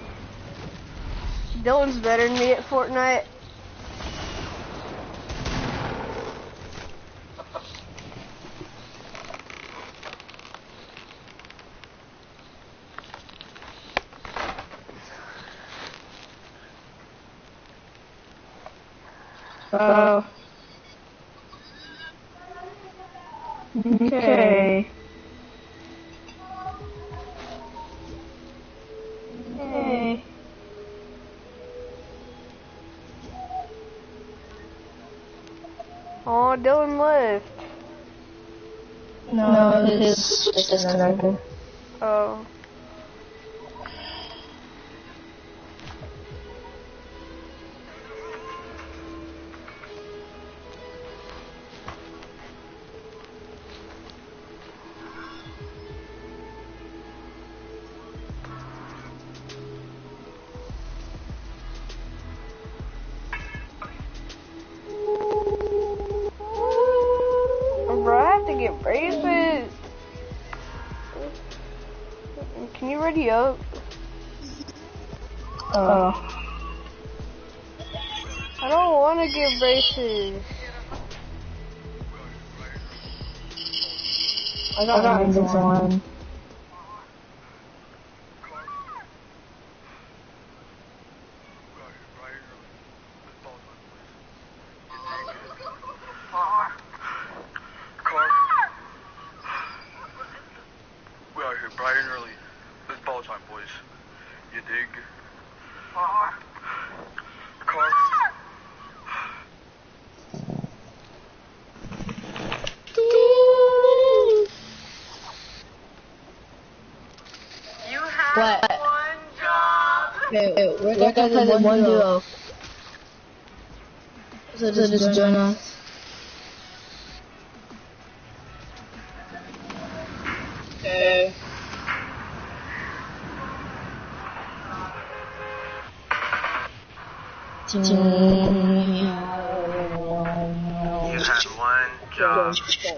Dylan's better than me at Fortnite. Oh. Okay. Okay. Oh, Dylan left. No, no it's just disconnected. Oh. Get braces. Can you ready up? Oh. I don't want to get braces. I got, I got this one. What? One job. Okay, wait, we're gonna play the one, one duo. So just, so just join us. Okay. You had one job.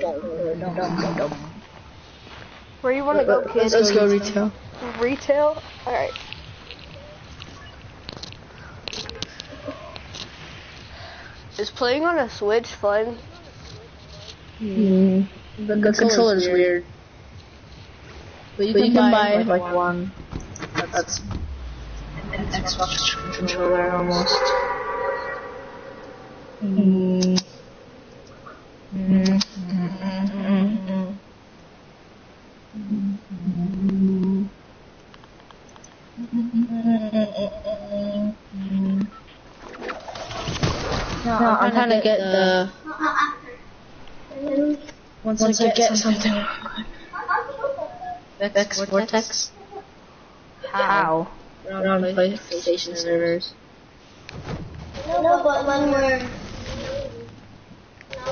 Where you wanna go, kid? Let's go retail. Retail? Alright. Is playing on a Switch fun? Mm. The, the controller is weird. But you, but can, you can buy, buy like, like one. That's an Xbox controller almost. Mm. Mm. Mm. Mm. Mm. No, no, I'm trying to get the. Once, Once I get, get something. Vex Vortex. How? We're on PlayStation servers. No, but when we're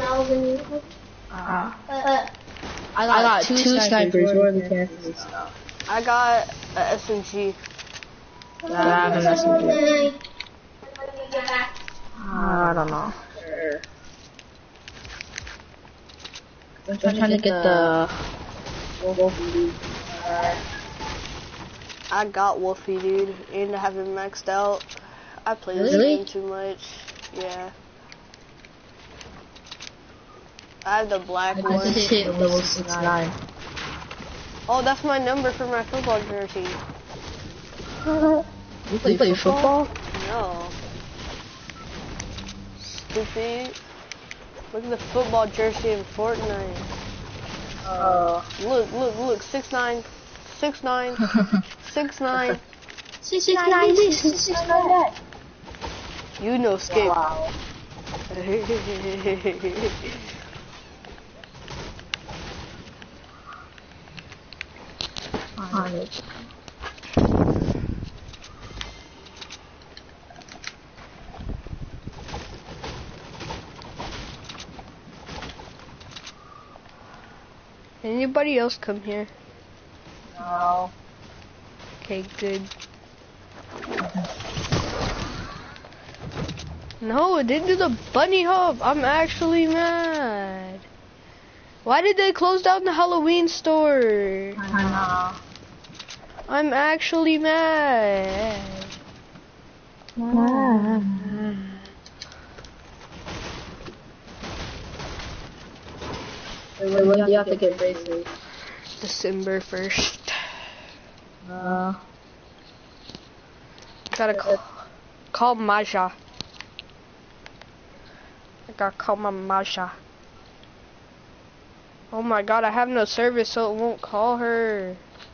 thousand. Ah. But I I got, got two, two snipers. snipers. What are the chances? I got a S M G. I have an S M G. then I don't know. I'm trying to get the Wolfie. I got Wolfie, dude, and I have it maxed out. I play this Really? game too much. Yeah. I have the black I one. just hit level sixty-nine. Oh, that's my number for my football jersey. You play, play football? No. Stupid. Look at the football jersey in Fortnite. Uh, Look, look, look. Six nine, six nine, six nine. six nine this, six nine that. You know, Skip. wow. Hundred. Anybody else come here? No. Okay, good. No, it didn't do the bunny hop. I'm actually mad. Why did they close down the Halloween store? I know. I'm actually mad. Wait, when do you have to get braces? December first. Uh, Gotta call, call Maja. I gotta call my Maja. Oh my god, I have no service, so it won't call her.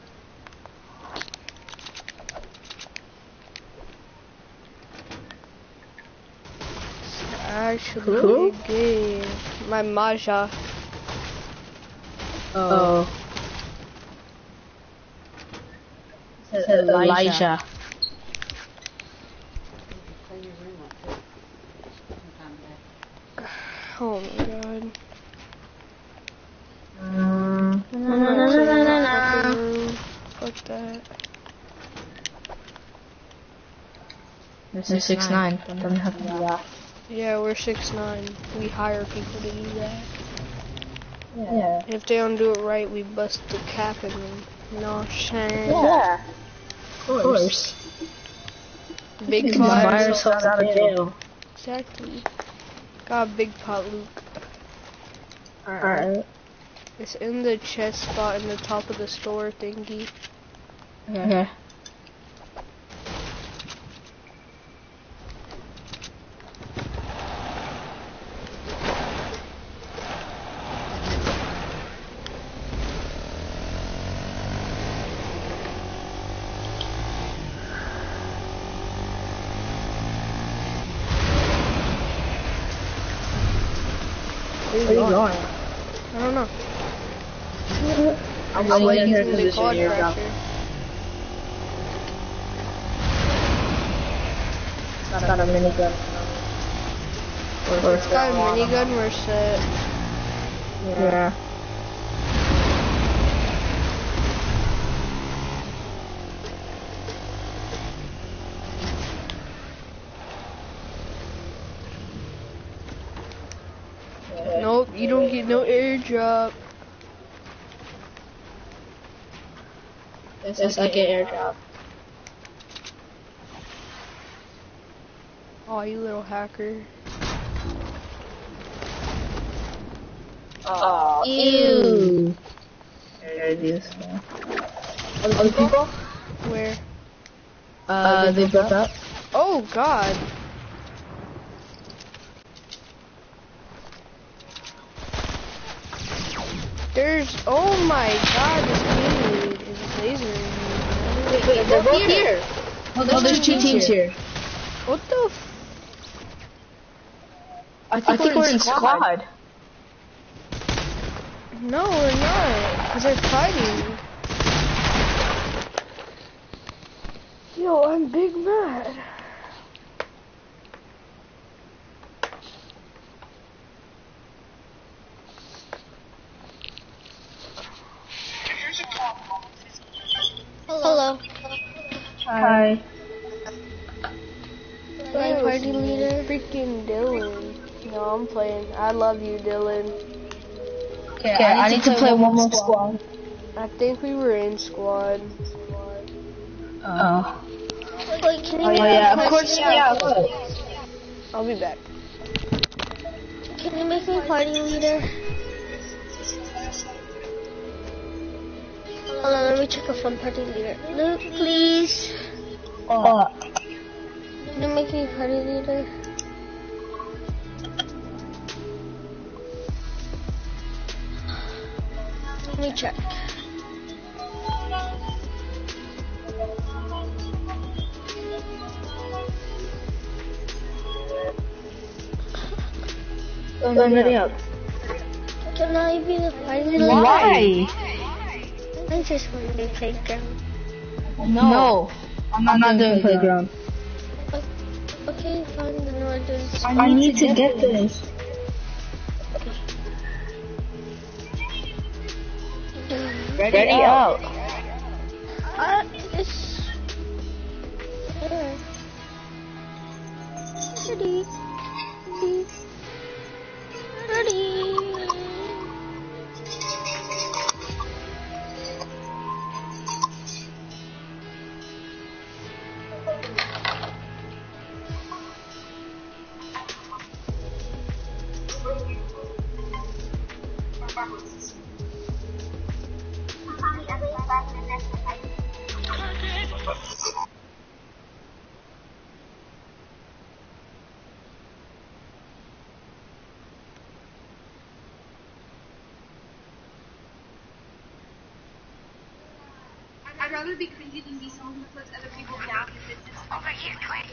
It's actually Who? gay. My Maja. oh. It said Elijah. Oh my god. Mm. Fuck that. They're six nine. Doesn't have to do that. Yeah, we're six nine. We hire people to do that. Yeah. If they don't do it right, we bust the cap in them. You know what I'm saying? Yeah. Of course. Big We can buy pot. ourselves out of jail. Exactly. Got a big pot, Luke. Alright. It's in the chest spot in the top of the store thingy. Okay. Where are you going? I don't know. I'm, I'm waiting here Using because the it's quad your airdrop. crasher. It's got a minigun. Or It's got a minigun, we're set. Yeah. Nope, you don't get no airdrop. Yes, I get airdrop. Oh, you little hacker. Oh, ew. There it is. Other people? Where? Uh, they broke up. Oh god. There's, oh my god, this dude is lasering me. Wait, wait, they're both here. Oh, there's, there's two teams here. What the f- I think, I think we're in squad. No, we're not. Because they're fighting. Yo, I'm big mad. Hello. Hi. My party leader. Freaking Dylan. No, I'm playing. I love you, Dylan. Okay, I need to play one more squad. I think we were in squad. Oh. Wait, can you Oh make yeah, me of course, yeah, of course. I'll be back. Can you make me party leader? Hold on, let me check a fun party leader. Luke, please. Oh. Can you make me party leader? Let me check. Somebody else. Can I be the party leader? Why? I just want to be playground. No. I'm not, I'm not doing playground. Okay, fine, then we're doing I need to get this. Ready, Ready out. Uh, it's... There. Ready. Ready. Ready. I'd rather be crazy than be someone who puts other people down because it's just over here, Clay.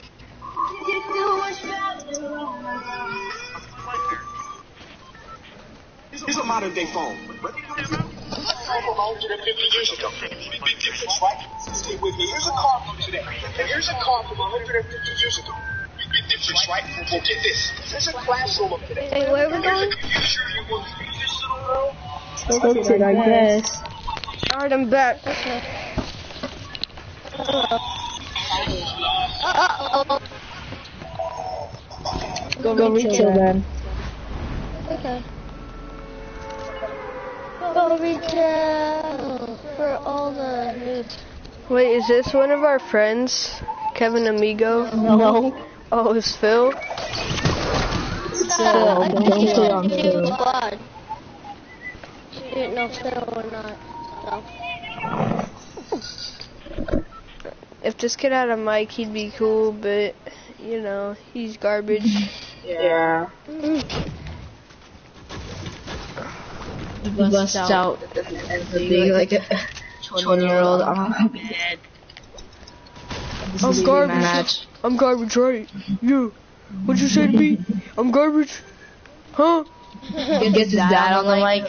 Here's a modern day phone. What did you do? From one hundred fifty years ago. Big difference, right? Stay with me. Here's a car from today. And here's a car from one hundred fifty years ago. Big difference, right? Well, get this. There's a classroom of today. Hey, where are we going? That's it, I guess. Alright, I'm back. Okay. Uh-oh. Go, go retail then. Okay. Go retail for all the nudes. Wait, is this one of our friends? Kevin Amigo? No. Oh, it's Phil? Phil, I don't think play you on should do Phil. squad. You didn't know Phil or not. So. If this kid had a mic, he'd be cool, but, you know, he's garbage. Yeah. Mm. He busts out as a big, like, a twenty year old. I'm dead. I'm garbage. I'm garbage, right? Yeah. What'd you say to me? I'm garbage? Huh? Gets his dad on the mic.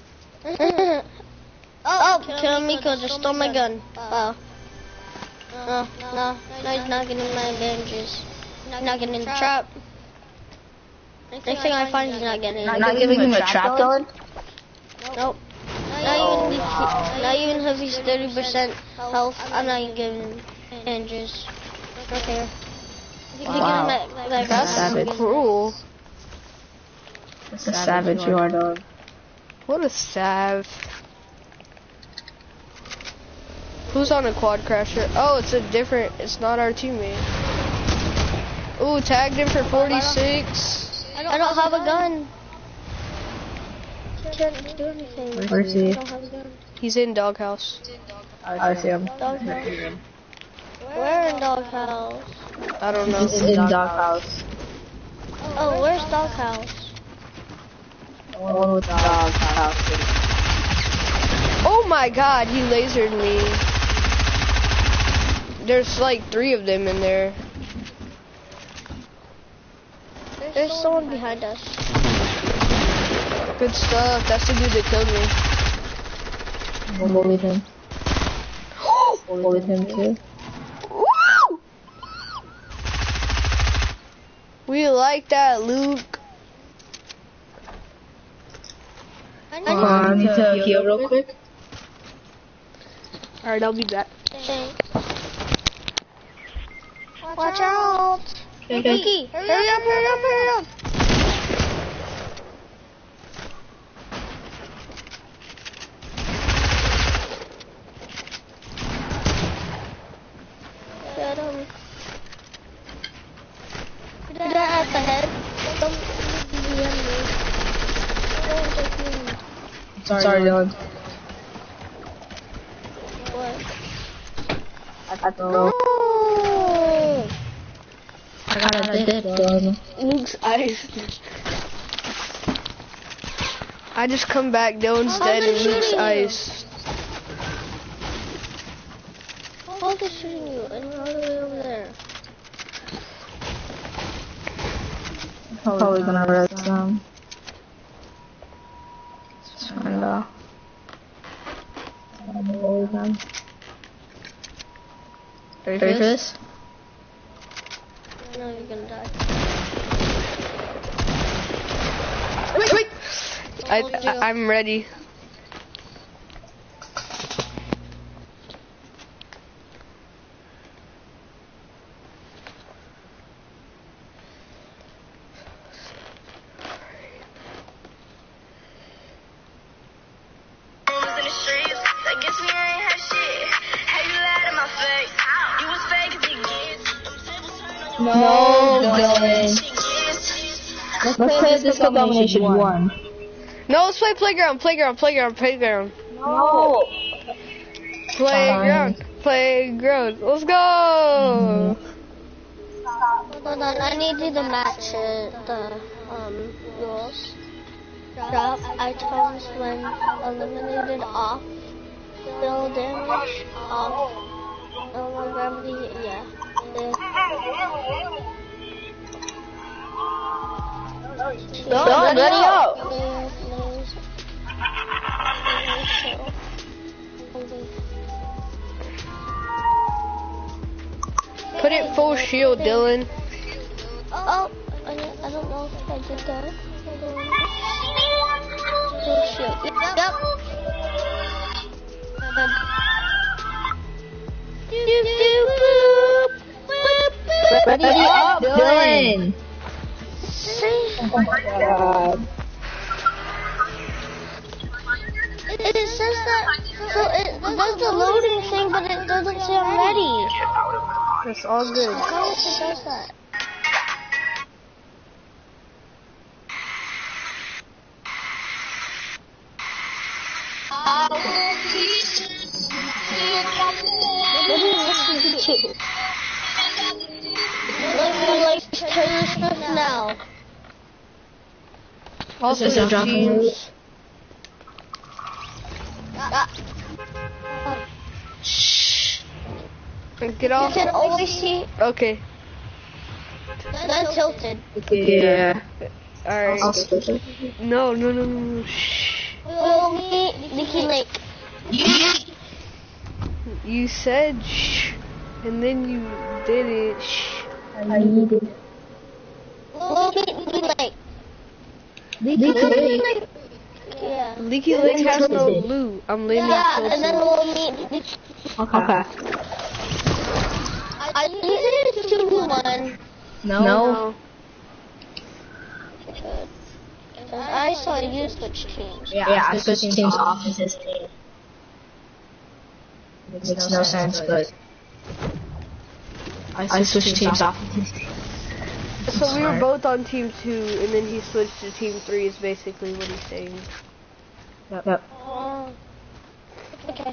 Oh, Kiramiko just stole my gun. Wow. No, no, no, he's not getting my bandages. He's not getting in the trap. Next thing I find, he's not getting in. Not giving him a trap gun? Nope. Not even, not even if he's thirty percent health, I'm not even giving him bandages. Okay. Wow. Like That's savage. Cruel. That's a savage you are, dog. What a sav. Who's on a quad crasher? Oh, it's a different, it's not our teammate. Ooh, tagged him for forty-six. I don't have a gun. Can't do anything. Where's he? I don't have a gun. He's in doghouse. I see him. Doghouse. Where in doghouse? I don't know. He's in doghouse. Oh, where's doghouse? The one with the doghouse. Oh my god, he lasered me. There's like three of them in there. There's someone behind us. Good stuff. That's the dude that killed me. We'll bully him. We'll bully him too. Woo! We like that, Luke. I Hold on, I need to heal real quick. Alright, I'll be back. Thanks. Watch out! Ricky, hurry up, hurry up, hurry up! Get him. Get that at the head. Don't behind me. Don't take me. Sorry, Sorry Dylan. What? I no! I got a dip, Dylan. Luke's ice. I just come back, Dylan's dead, and Luke's ice. Focus is shooting you, and you're all the way over there. Probably gonna res them. Just find out. Ready for this? No, you're gonna die. Wait, wait! I, I, I'm ready. No, Dylan. Let's play Disco Domination one. No, let's play Playground, Playground, Playground, Playground. No. Playground, Playground. Let's go! Hold on, I need you to match it, the um, rules. Drop items when eliminated off. Deal damage off. Normal gravity, yeah. Dylan, ready up! Put it full shield, Dylan. Oh, I don't, I don't know if I did that. Full shield. Yep. Doop, doop, boop. Boop, boop. Ready up, Dylan! Oh my god. It, it says that, so it does the loading thing, but it doesn't say I'm ready. It's all good. How it does that? What do you listen to? Like Taylor Swift now. Also, Is this a teams. Ah. Shh. Get You off. can always see. Okay. Then tilted. Yeah. Alright. I'll switch it. No, no, no, no, no. Shh. We'll meet Nikki Lake. You said shh, and then you did it. Shh. I need it. We'll meet Nikki Lake. Leaky Lake. Yeah. Leaky Lake has no loot. I'm leaving Yeah, closer. and then we'll meet Nikki. Okay. I think it's two one. No. No. I saw you switch teams. Yeah, yeah, I switched teams off of his team. It makes no sense, but I switched teams off of his team. So we were both on team two, and then he switched to team three. Is basically what he's saying. Yep. Yep. Oh. Okay.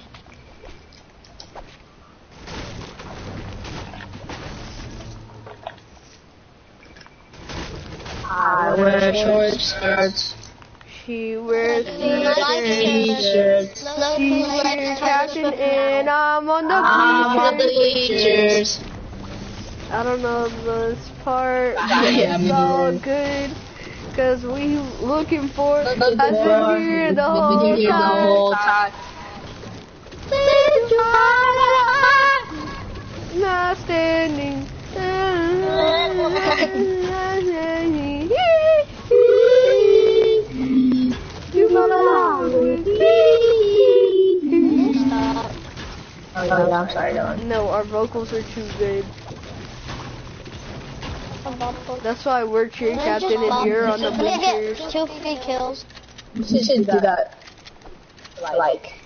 I wear short skirts. She wears T-shirts. She's your captain, and I'm on the I'm on the bleachers. I don't know this part, but I it's am all good. good. Cause we looking for, I've Been been here the whole here the time. whole time. Not standing. You belong with me. Stop. Oh Oh, yeah, I'm sorry, Dylan. No, our vocals are too good. That's why we're cheer captain and you're on the blue Can I cheers. get two free kills? You should do that. Like.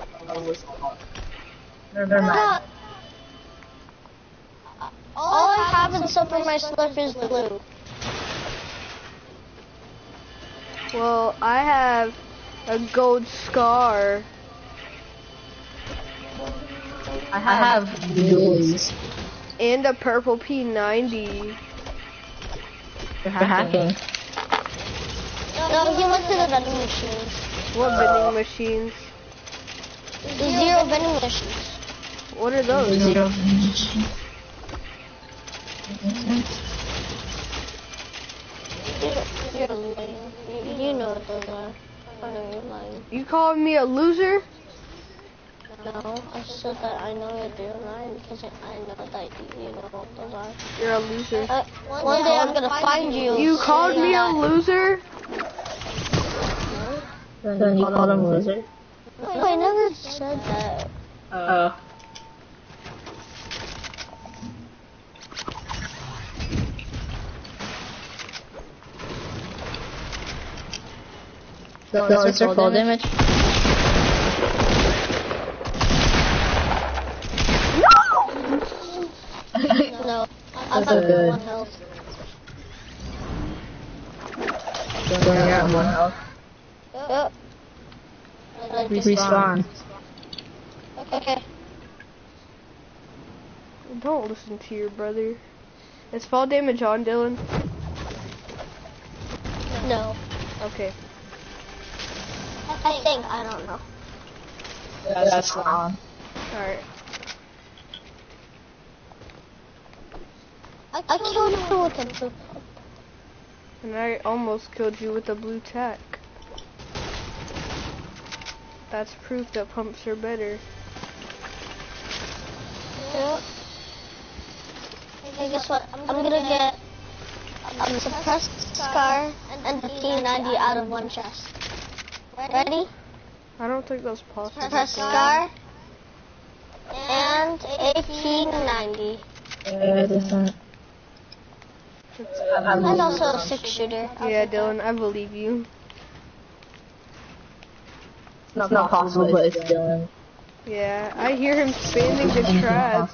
Never mind. All I have in Super My Slurp is blue. Well, I have a gold scar. I have dualies. And a purple P ninety. You're hacking. No, he went to the vending machines. What vending machines? The zero vending machines. What are those? Zero. You're lying. You, you know what those are. I know you're lying. You calling me a loser? No, I said that I know you're lying because I I know that you, you know what those are. You're a loser. Uh, one day I'm gonna find you. You called me a that. loser? Then you called him a loser? No, I never said that. Oh. So, so is there full damage? No, I That's have good. one health. So you're at one health. Yep. Respawn. Okay. Don't listen to your brother. Is fall damage on, Dylan? No. Okay. I think, I don't know. That's on. Alright. I, I killed him with a blue pump. And I almost killed you with the blue tack. That's proof that pumps are better. Yep. Hey, guess what? I'm gonna get um, suppressed scar and the P ninety out of one chest. Ready? I don't think that's possible. Suppressed scar and a P ninety. It's- And also a six shooter. yeah, Dylan, I believe you. It's not, not possible, but it's Dylan. Yeah, I hear him spamming the traps.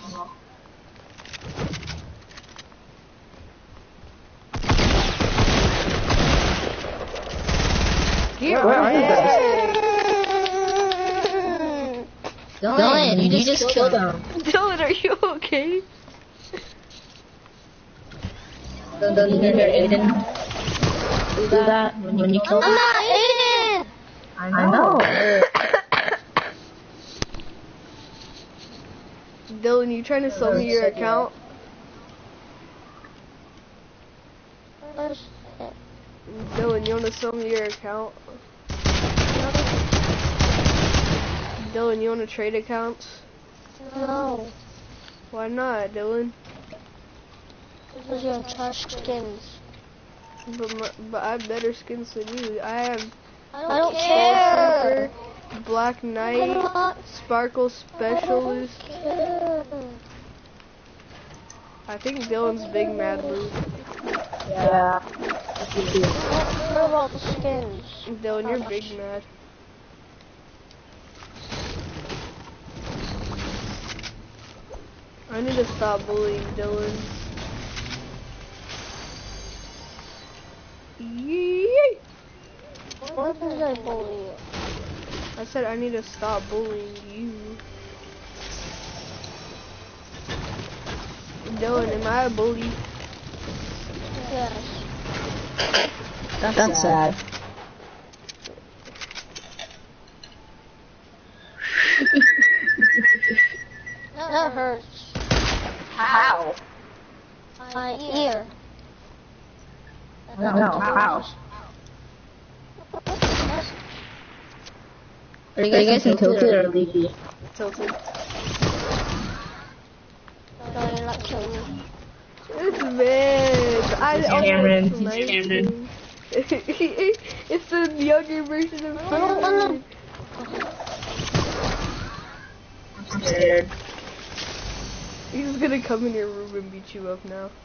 Here, Where are you guys? Dylan, you, you just killed him. Dylan, are you okay? Dylan, you hear Aiden do that when, when you kill I'm him? not Aiden! I know. Dylan, you trying to sell me your account? Dylan, you want to sell me your account? Dylan, you want to trade accounts? No. Why not, Dylan? Because you have trash skins. But my, but I have better skins than you. I have I don't care. Trooper, Black I Knight, don't Sparkle Specialist. care. I think Dylan's big mad blue. Yeah. I don't care about the skins. Dylan, you're big mad. I need to stop bullying Dylan. Yee! Why did I bully you? I said I need to stop bullying you. Dylan, am I a bully? Yes. That's, That's sad. That hurts. How? My ear. No, no, how? Are you guys, guys in tilted or leaky? Tilted. No, you're not killing me. It's bad. I It's almost Cameron. It's sniped Cameron. him. It's the younger version of I don't wanna- Cameron. I'm scared. He's gonna come in your room and beat you up now.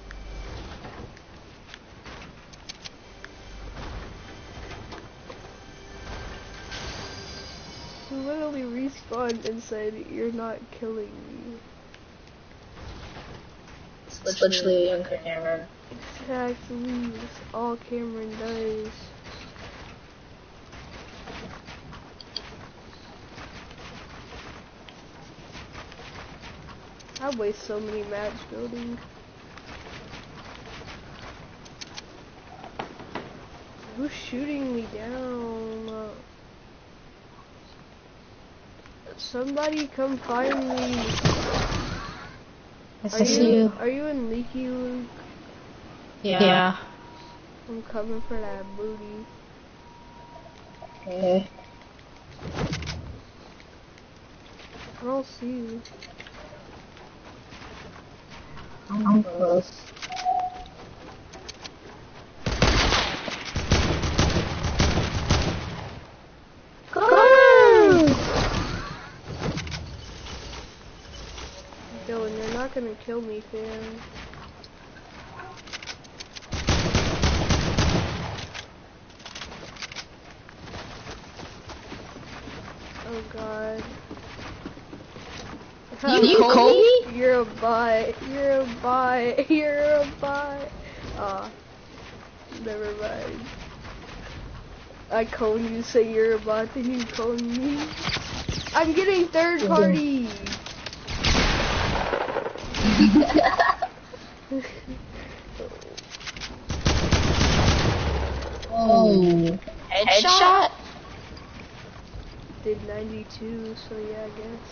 You literally respawned and said, "You're not killing me." It's literally Uncle Cameron. Exactly. That's all Cameron does. I waste so many match building. Who's shooting me down? Uh, somebody come find me. I Are see you, you. are you in Leaky, Luke? Yeah. yeah. I'm coming for that booty. Okay. I don't see you. I'm close. Dylan, you're not gonna kill me, fam. Oh god. You, you Kobe? You're a bot. You're a bot. You're a bot. Aw. Never mind. I cone you, say you're a bot, then you cone me. I'm getting third party. Oh. Headshot? Did ninety-two, so yeah, I guess.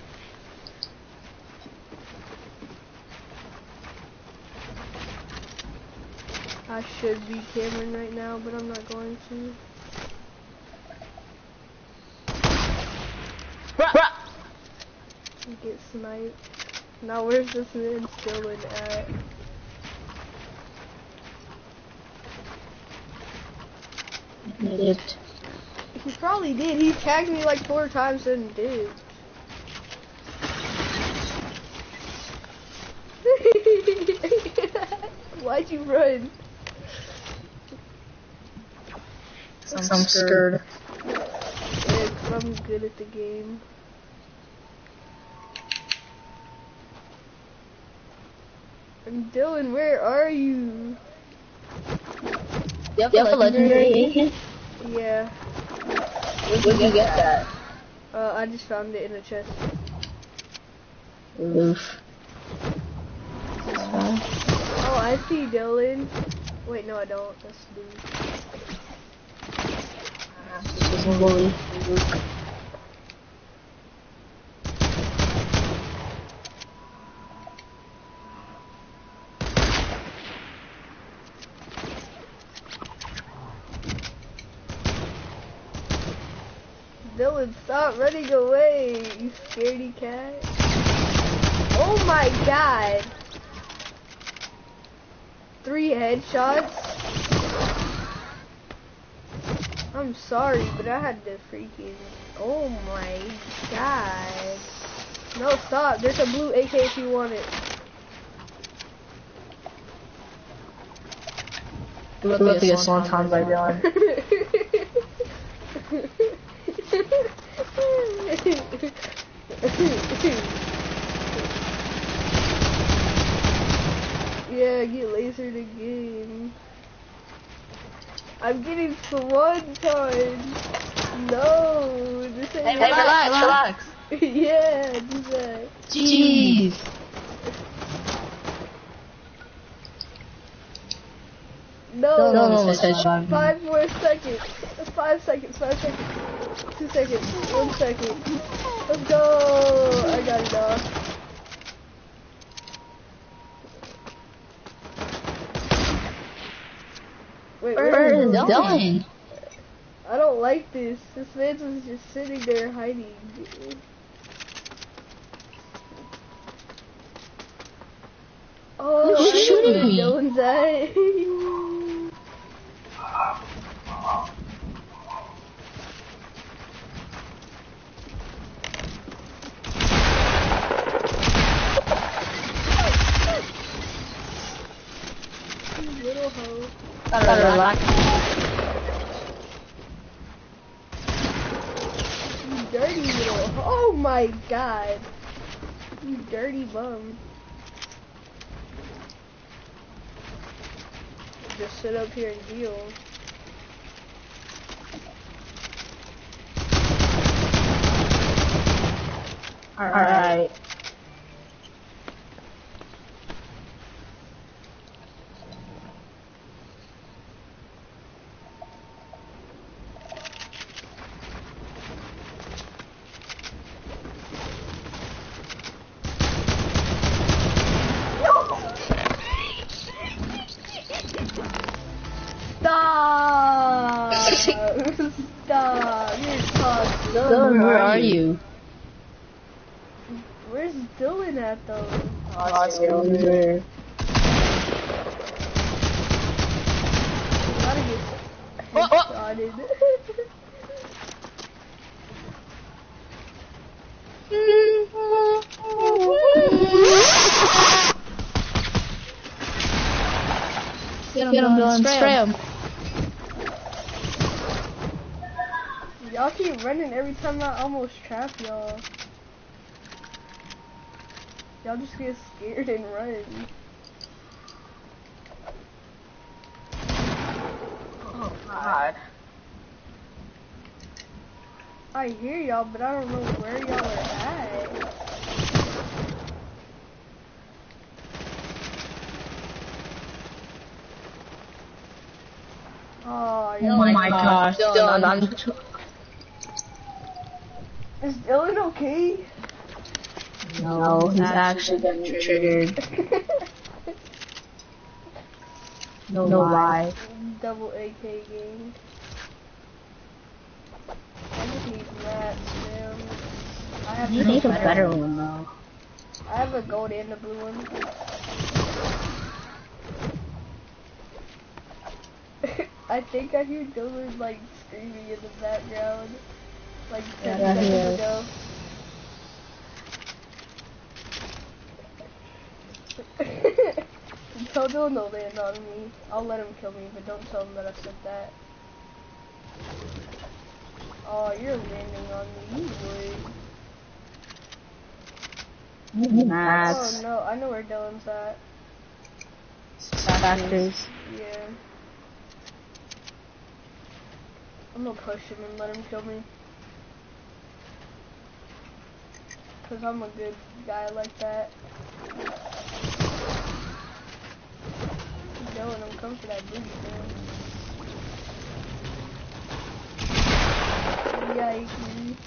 I should be Cameron right now, but I'm not going to. Get sniped. Now where's this man Dylan at? Did. He probably did. He tagged me like four times and did. Why'd you run? I'm, I'm scared. Yeah, 'cause I'm good at the game. And Dylan, where are you? You have, you have a legendary agent? Yeah. Where did you get that? Uh, I just found it in a chest. Oof. Oh, I see Dylan. Wait, no, I don't. That's Luke. This is a bully. Luke. Dylan, stop running away, you scaredy cat. Oh my god. Three headshots. I'm sorry, but I had to freaking... Oh my god. No, stop. There's a blue A K if you want it. You look like a swanton by Dylan. Yeah, get lasered again. I'm getting swanton. No, this ain't. Hey, hey, relax, relax. Yeah, do that. Jeez. No, No, no, no, five more seconds. Five seconds, five seconds. Two seconds, one second. Let's go. I got it off. Wait, Where is Dylan? I don't like this. This man was just sitting there hiding. Oh, Who's shooting me? Dylan's at. relax. You dirty little. Oh my god. You dirty bum. Just sit up here and heal. Alright. Stop! Stop! You're toxic. Dylan, where are you? Where's Dylan at though? Oh, it's over. Gotta get headshotted. Get him, Get him Dylan. Spray him. Y'all keep running every time I almost trap y'all. Y'all just get scared and run. Oh god. I hear y'all, but I don't know where y'all are at. Oh, Oh my gosh, Dylan, I'm Is Dylan okay? No, he's actually getting triggered. No, no lie. Double A K game. I just need mats, man. I have You the need a better better one. one though. I have a gold and a blue one. I think I hear Dylan like screaming in the background. Like ten Yeah, he seconds is. ago. Tell Dylan to land on me. I'll let him kill me, but don't tell him that I said that. Oh, you're landing on me. You would. Mats. Oh no, I know where Dylan's at. Factors. Yeah. I'm gonna push him and let him kill me. Cause I'm a good guy like that. Dylan, I'm coming for that booty, man. Yikes.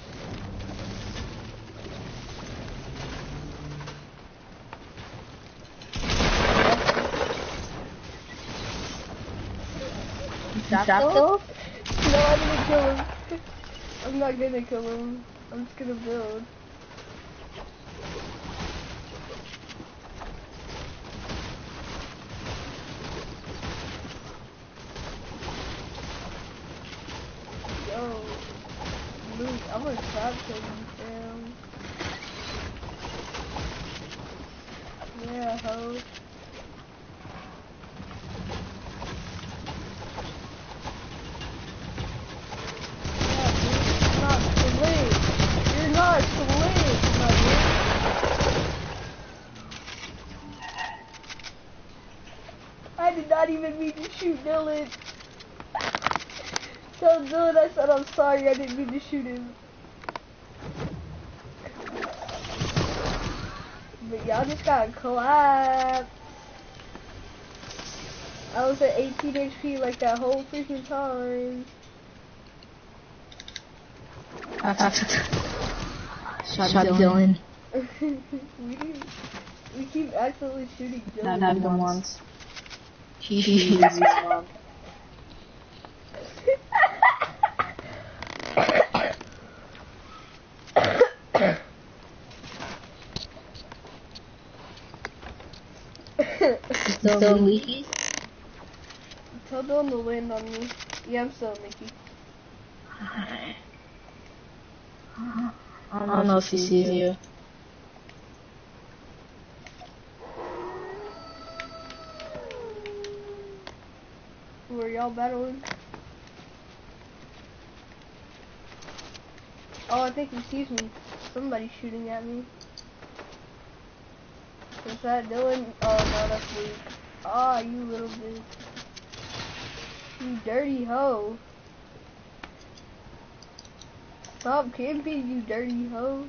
Shot though? No, I'm gonna kill him. I'm not gonna kill him. I'm just gonna build. Yo, Luke, I'm gonna trap kill you, fam. Yeah, ho. You're not slick, my dude. I did not even mean to shoot Dylan. Tell Dylan I said I'm sorry, I didn't mean to shoot him. But y'all just got collapsed. I was at eighteen H P like that whole freaking time. Shot, Shot Dylan. we, we keep accidentally shooting Dylan. Not even once. He he's mom. Still leaky? Tell Dylan to land on me. Yeah, I'm still Mickey. I don't know if he sees you. Where y'all battling? Oh, I think he sees me. Somebody's shooting at me. Is that Dylan? Oh no, that's Luke. Ah, you little bitch. You dirty hoe. Stop camping, you dirty hoe.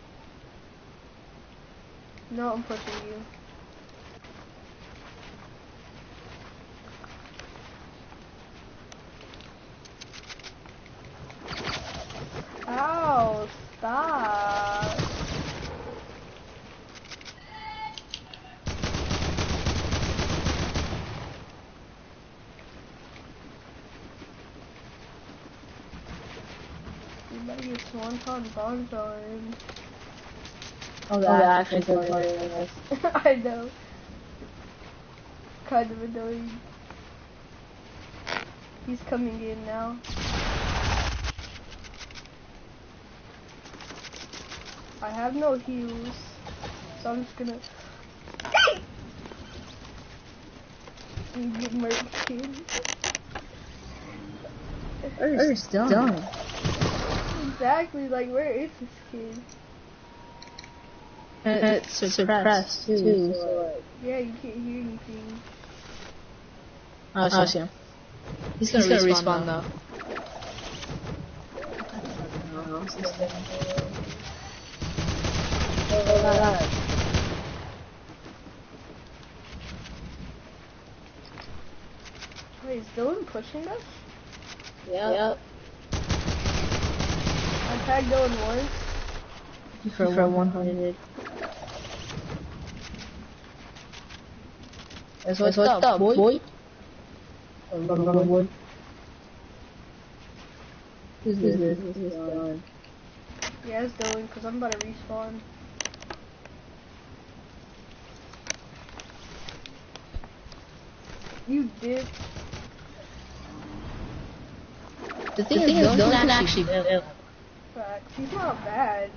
No, I'm pushing you. Ow, stop. You better get Swanton bombs on him. Oh, that actually does this. I know. Kind of annoying. He's coming in now. I have no heals, so I'm just gonna. You get murked, kid. Where's Dylan? Exactly, like where is this kid? It's suppressed too. too so like. Yeah, you can't hear anything. Oh, I see him. He's gonna, He's gonna respawn, respawn though. Wait, is Dylan pushing us? Yep. yep. I tagged Dylan once. For, for one hundred. That's what's, what's up, up, boy. boy. boy. Who's this? this? Who's this Dylan? Yeah, it's Dylan, because I'm about to respawn. You did. The thing, the thing is, Dylan, Dylan can actually build. Facts. He's not bad.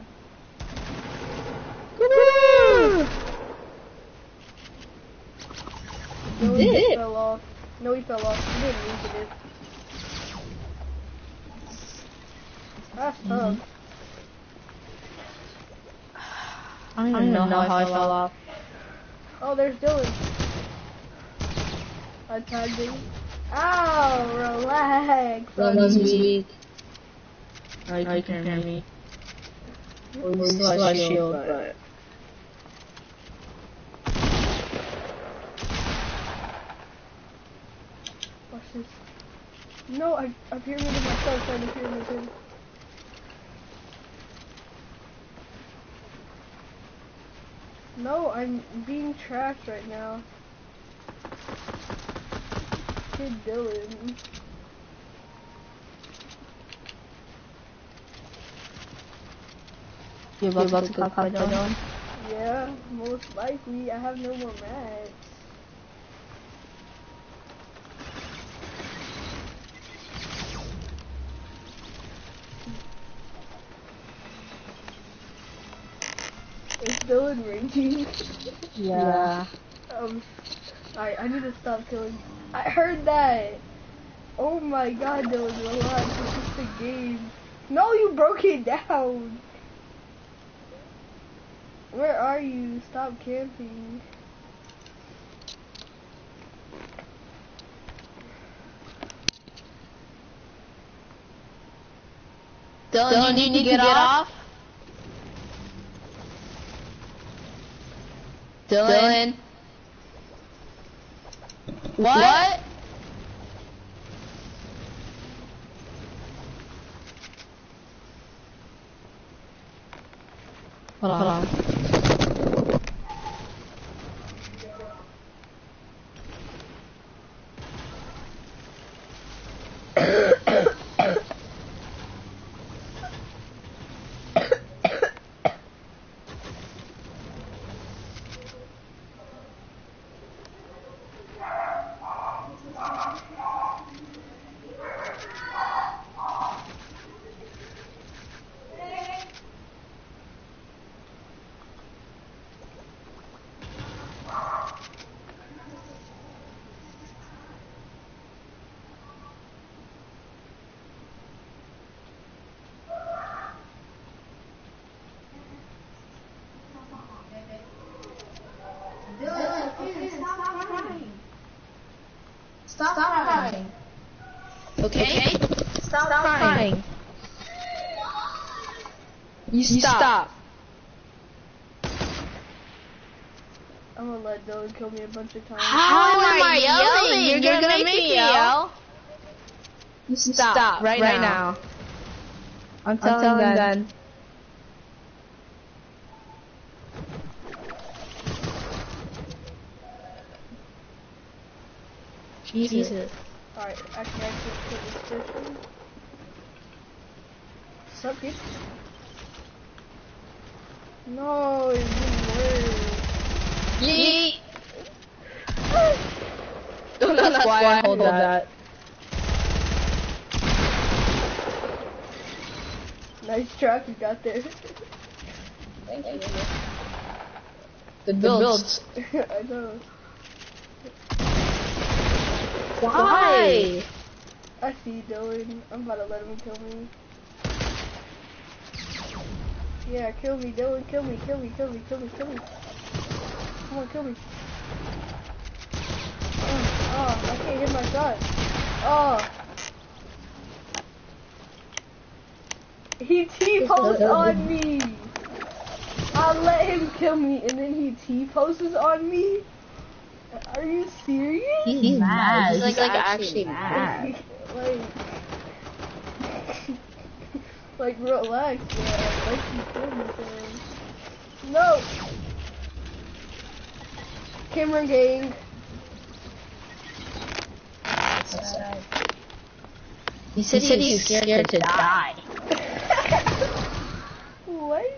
He no, did. He fell off. No, he fell off. He didn't mean to do. That's mm-hmm. tough. I don't even, I don't know, know how, how I fell off. Oh, there's Dylan. I tagged him. Ow, relax. Dylan's weak. Oh, you, oh, you can hear me. me. Well, we still have shield, shield, but... Watch this. No, I, I pyramided myself trying to pyramid him. No, I'm being trashed right now. Kid Dylan. You're about, You're about to cut by Dylan? Yeah, most likely. I have no more mats. Is Dylan raging? Yeah. um, alright, I need to stop killing. I heard that! Oh my god, Dylan, relax. It's just a game. No, you broke it down! Where are you? Stop camping. Dylan, Dylan you need, need to get, get off? off? Dylan? What? what? Hold on. Hold on. Stop crying. Okay? Stop crying. You stop. I'm gonna let Dylan kill me a bunch of times. How am I yelling? You're, You're gonna, gonna make me yell. You stop, stop right, right now. now. I'm telling, I'm telling them. Jesus. Jesus. Alright, I can actually put this person. What's up, dude? No, it's getting worse. Yeet! That's, That's why I hold that. that. Nice truck you got there. Thank you. The builds. I know. Why? I see Dylan. I'm about to let him kill me. Yeah, kill me, Dylan. Kill me, kill me, kill me, kill me, kill me. Come on, kill me. Oh, oh I can't hit my shot. Oh. He T-posts on me. I let him kill me and then he T-posts on me. Are you serious? He's, He's mad. He's like, like actually, actually mad. like, like relax, man. Like you kill me, man. No. Cameron gang. He said, he said he's scared, scared to die. What?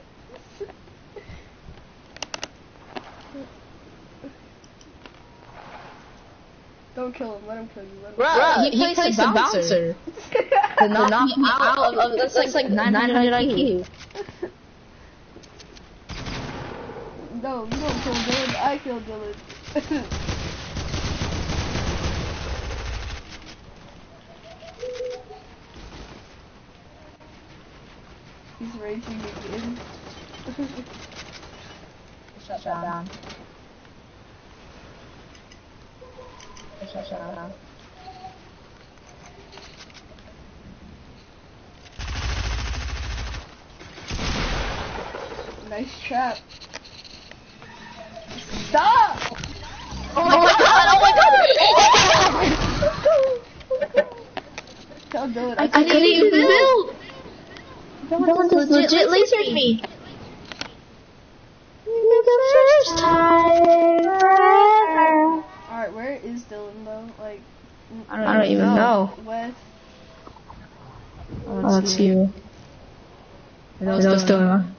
Don't kill him, let him kill you. Let him Bro, kill he, he, he plays the bouncer. To knock, knock me out, out of, of that's, that's like nine hundred I Q. No, you don't kill Dylan, I kill Dylan. He's raging again. Shut down. Shut down. Nice trap. Stop! Oh my god! Oh my god! Tell Dylan I, I couldn't even build! Dylan just legit lasered me. The first time forever. Alright, where is Dylan though? Like, I don't, I don't even know. West. Oh, that's you. I know what's going on.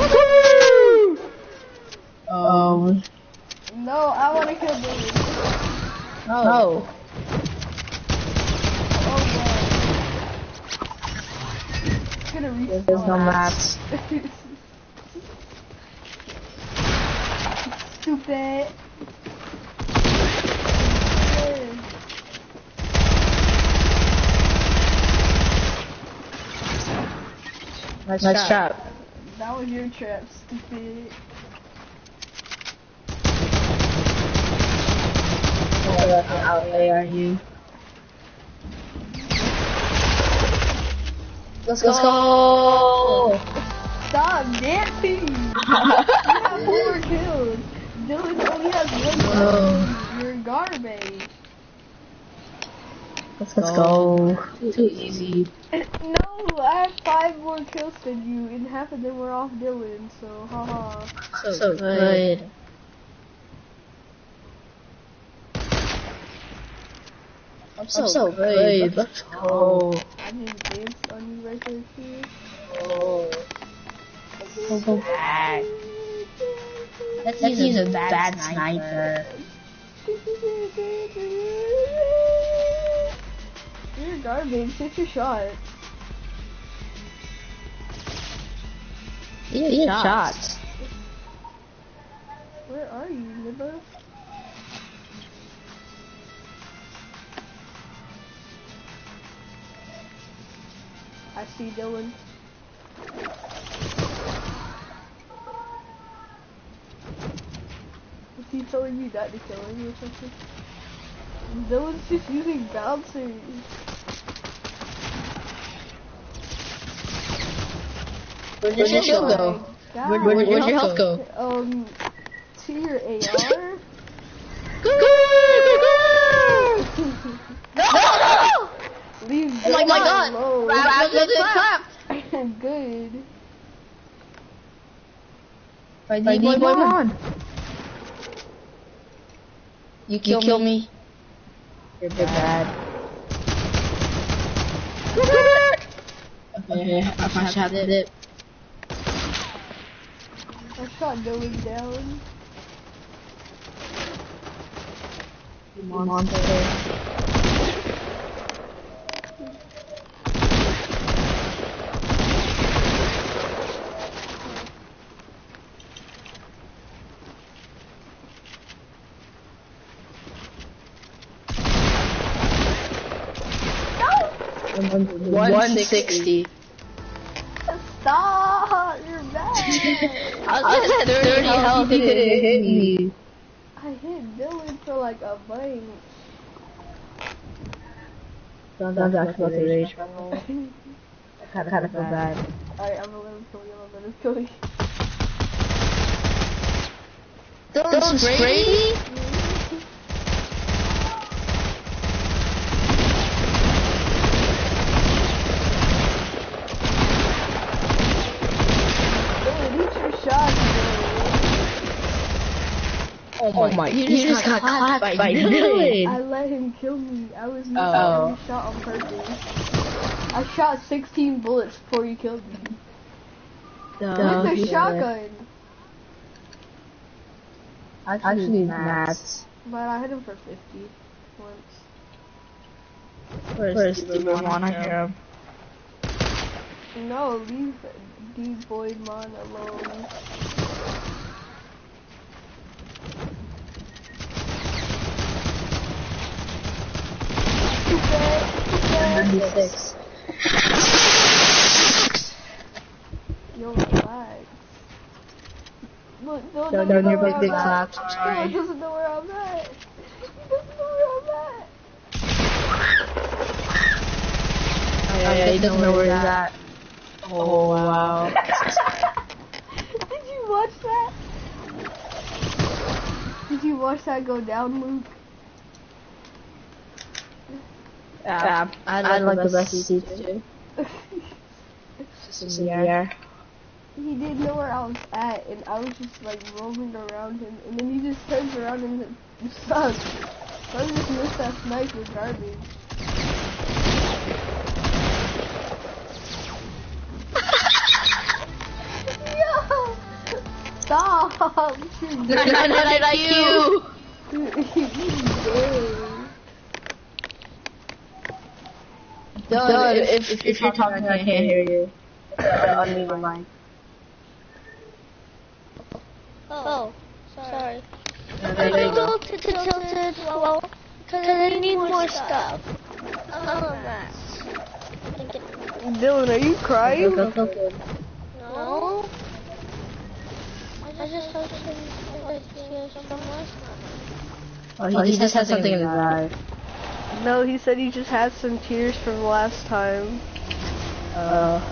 Um. No, I want to kill Dylan. No. No. Oh god. It's gonna respawn. There's no maps. Stupid. Nice, nice trap. trap. That was your trap, stupid. Out there, are you? Let's, Let's go. go! Stop dancing! You have four kills. Dylan only has one oh. kill. You're garbage. Let's, Let's go. go. Too easy. No, I have five more kills than you, and half of them were off Dylan, so haha. So, so good. good. I'm so, I'm so good. Let's go. I just danced on you right there, too. Oh. Go, go back. That's he's a bad, bad sniper. You're garbage. Hit your shot. Hit your shot. Where are you, Nibba? I see Dylan. Is he telling you that to kill him or something? Dylan's just using bouncers. Where'd your Oh shield my go? God. Where, where, where'd your health go? Um, to your A R? Go, go, go, go! No! Leave Oh my Dylan god! alone. Grab the clap! Good. I need boy on. You kill, you kill me. me. You're bad. Okay, I shot it. I shot Dylan down. Monster. one sixty. Stop! You're bad. I was at thirty health. He couldn't hit me. I hit Dylan for like a bite. Don't actually about to rage. I kind of feel bad. Alright, I'm gonna let him kill you. I'm gonna kill you. Don't spray me? Oh my, oh my. You, you just got, got clapped by, by Dylan. I let him kill me. I was missing oh. every shot on purpose. I shot sixteen bullets before you killed me. No, With the shotgun. I actually mats. But I hit him for fifty once. Where's, Where's Steve Mon? I hear him. No, leave D Boyd Mon alone. ninety-six. Yo, relax. Look, don't Don't know near where big big I'm at. claps. He doesn't know where I'm at. He doesn't know where I'm at. Oh yeah, yeah, he doesn't know where he's at. Oh wow. Did you watch that? Did you watch that go down, Luke? Yeah, I like, I like the best seats too. Just in the air. He didn't know where I was at, and I was just like roaming around him, and then he just turns around and sucks. I just missed that snipe with garbage. Yo! Stop! You're Not, not like you! Dylan, if, if, if you're talking, I can't hear you. I'll leave the mic. Oh, sorry. Yeah, I there you can go. go to the tilted well, because I need more stuff. Oh, that. Dylan, are you crying? No. I just have some, like, tears from last time. Oh, he, oh, he just has something in his eye. No, he said he just had some tears from last time. Uh.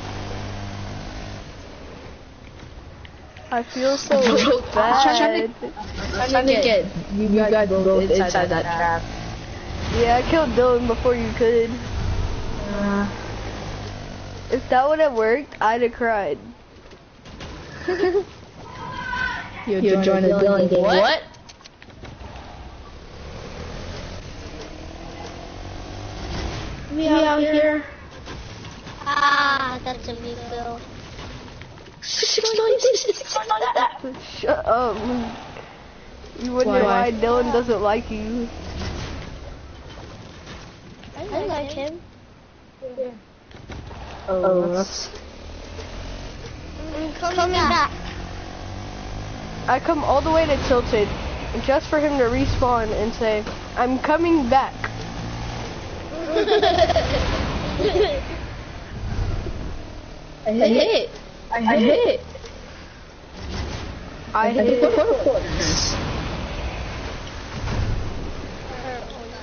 I feel so bad. bad. I'm trying to get you guys both inside that trap. Yeah, I killed Dylan before you could. Uh, if that would have worked, I'd have cried. You'll join, join the Dylan game. What? what? We out, out here. here. Ah, that's a big bill. Shut up. You wonder why? why Dylan doesn't like you. I like, I like him. Yeah. Oh, oh that's... I'm coming, coming back. back. I come all the way to Tilted just for him to respawn and say, I'm coming back. I hit it. I hit it. I hit it.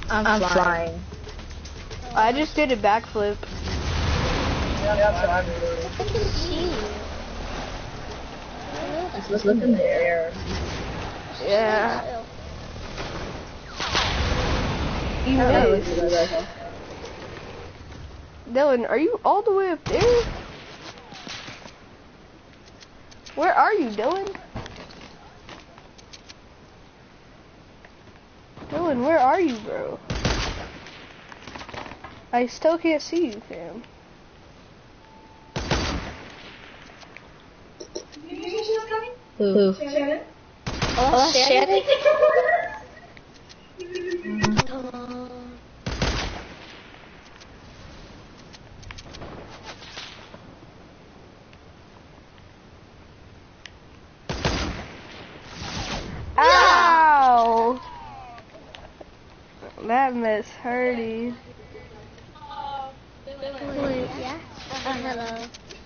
I'm, I'm flying. I just did a backflip. Yeah, that's what I'm doing. I can see you. Just look in the air. Yeah. You Yeah, look missed. at that. Dylan, are you all the way up there? Where are you, Dylan? Dylan, where are you, bro? I still can't see you, fam. Who? Oh, shit. Ow! That miss hurty. Wait, yeah? Oh, hello.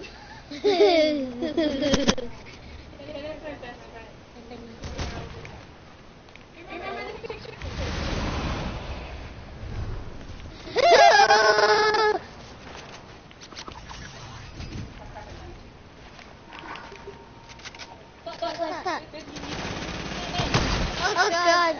What's that? Oh, God.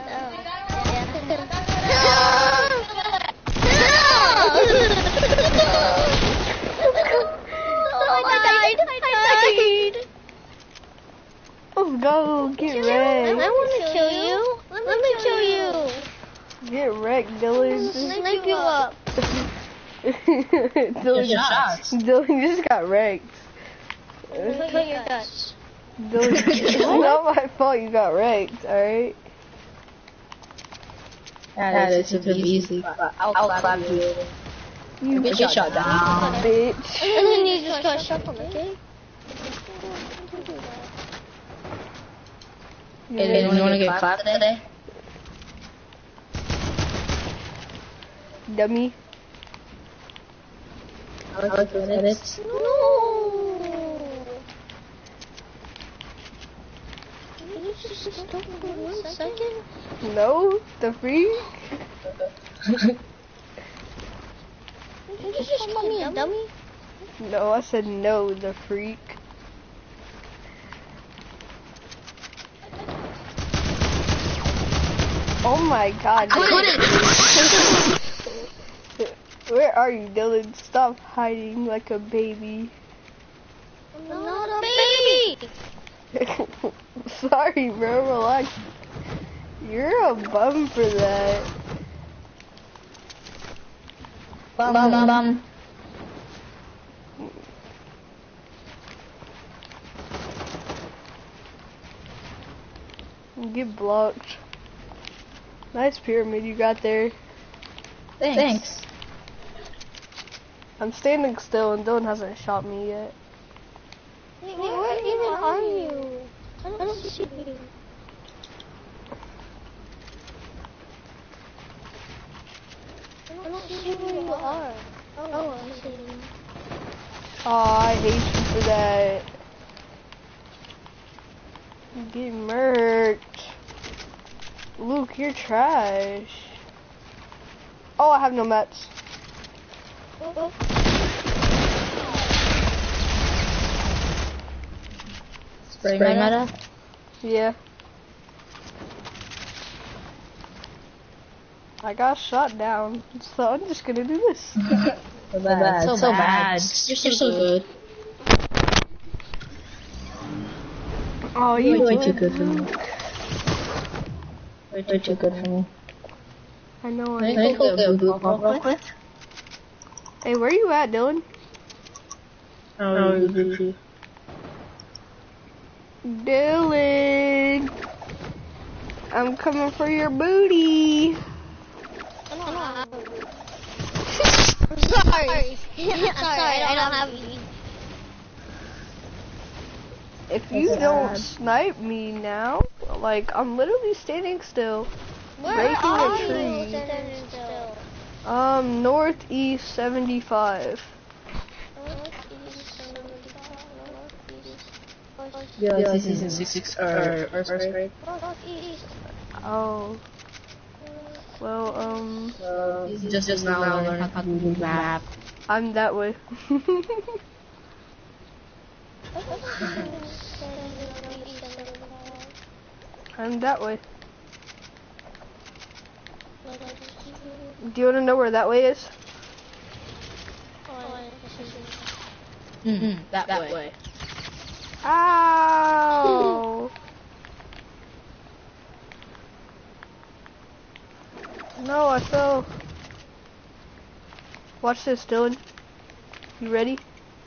Oh, I died. I died. Let's go, get I wrecked. want to kill you. Let me kill you. Get wrecked, Dylan. Snipe you up. Dylan, shots. Dylan just got wrecked. Cut your guts. Dylan, it's not my fault you got wrecked, alright? That is super easy. I'll, I'll clap you. You Get shot down. bitch. And then you just got shot on, okay? Hey, Dylan, you wanna get clapped today? Dummy. I like the edits. No. Can you just stop for one second? No, the freak. Did you just call me a dummy? No, I said no, the freak. Oh my god. Where are you, Dylan? Stop hiding like a baby. I'm not a baby. Sorry, bro, relax. You're a bum for that. Bum, bum, bum. Get blocked. Nice pyramid you got there. Thanks. Thanks. I'm standing still and Dylan hasn't shot me yet. Wait, where even are you? I don't see you. I don't see where you are. Oh, I see you. Aw, I hate you for that. You get murked. Luke, you're trash. Oh, I have no mats. Oh, Spray meta? Yeah. I got shot down, so I'm just gonna do this. So bad. So, so bad. bad. You're so, You're so good. Oh, you You're way would. too good for me. Way too, too good for me. I know. Can I I go get a blue pump real quick? Hey, where you at, Dylan? Oh, you Gucci. Dylan, I'm coming for your booty. I don't have a boot. I'm sorry. I'm sorry, I don't have a boot. If you That's don't bad. snipe me now, like, I'm literally standing still. Where Breaking a are tree. you standing still? Um, northeast seventy-five. Northeast, seventy-five, northeast, Yeah, this is in six, six or first grade. northeast. Oh. Well, um, So he's just, just now learning how to do map. I'm that way. I'm that way. Do you want to know where that way is? Mm-hmm. That, that way. way. Ow! No, I fell. Watch this, Dylan. You ready?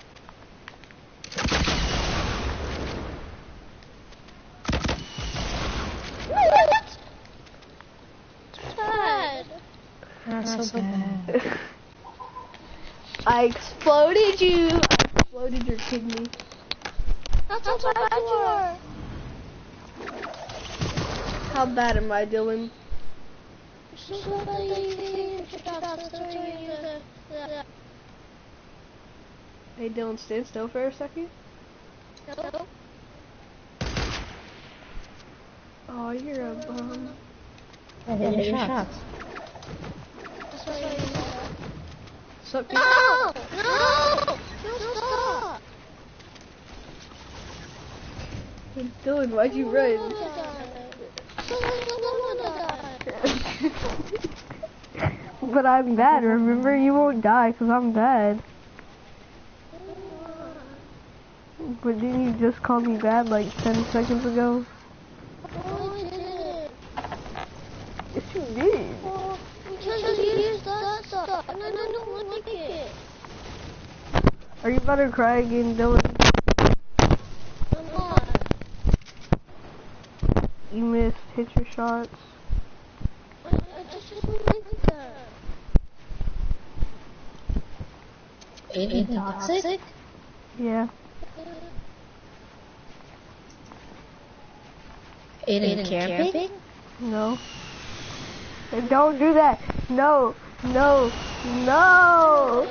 What? Bad. That's so bad. I exploded you. I exploded your kidney. That's how bad you are. How bad am I, Dylan? So bad that you can't get your dogs to turn you to- to- Hey, Dylan, stand still for a second. No. Oh, you're a bum. I hit your shots. That's why you said that. Suck No! No! No, stop! Dylan, why'd you run? But I'm bad, remember? You won't die because I'm bad. But didn't you just call me bad like ten seconds ago? Yes, you did. Because you used that stuff, and I don't like it. Are you about to cry again, Dylan? I'm not. You missed. Hit your shots. I, I just don't like that. Ain't toxic? Yeah. Aiden camping? No. Hey, don't do that. No. No. No.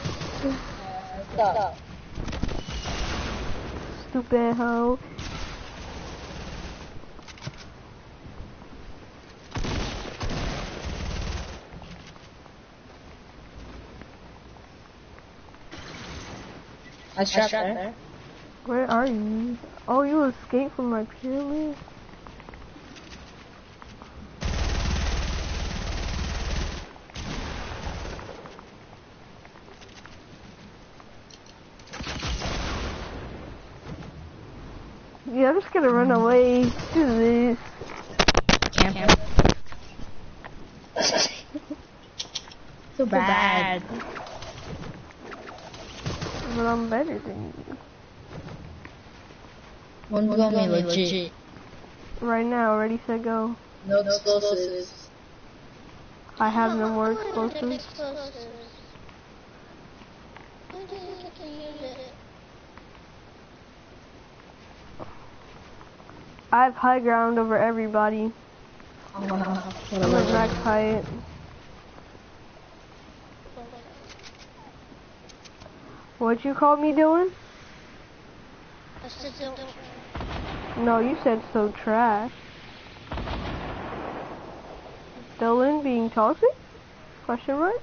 Stop. Stupid hoe. I trapped there. there. Where are you? Oh, you escaped from my pyramid? Yeah, I'm just gonna run away. Do this. Camp. So bad. But I'm better than you. One go me legit. Right now, ready, set, go. No explosives. I have no more explosives. Explosives. I didn't get to use it. I have high ground over everybody. Oh, wow. I'm at max height. What'd you call me doing? I said don't. No, you said so trash. Dylan being toxic? Question mark?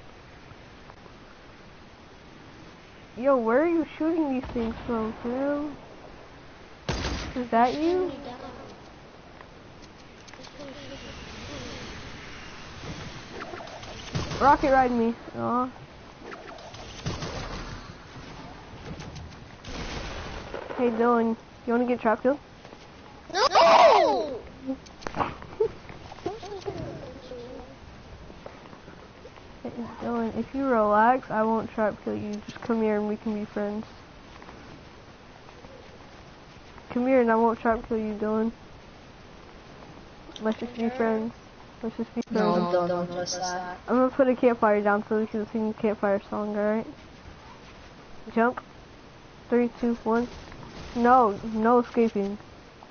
Yo, where are you shooting these things from, Phil? Is that you? Rocket ride me. Aw. Hey Dylan, you wanna get trap killed? No! Hey, Dylan, if you relax, I won't trap kill you. Just come here and we can be friends. Come here and I won't trap kill you, Dylan. Let's just be friends. Let's just be friends. No, don't, don't trust that. I'm gonna put a campfire down so we can sing a campfire song, alright? Jump. Three, two, one. No, no escaping.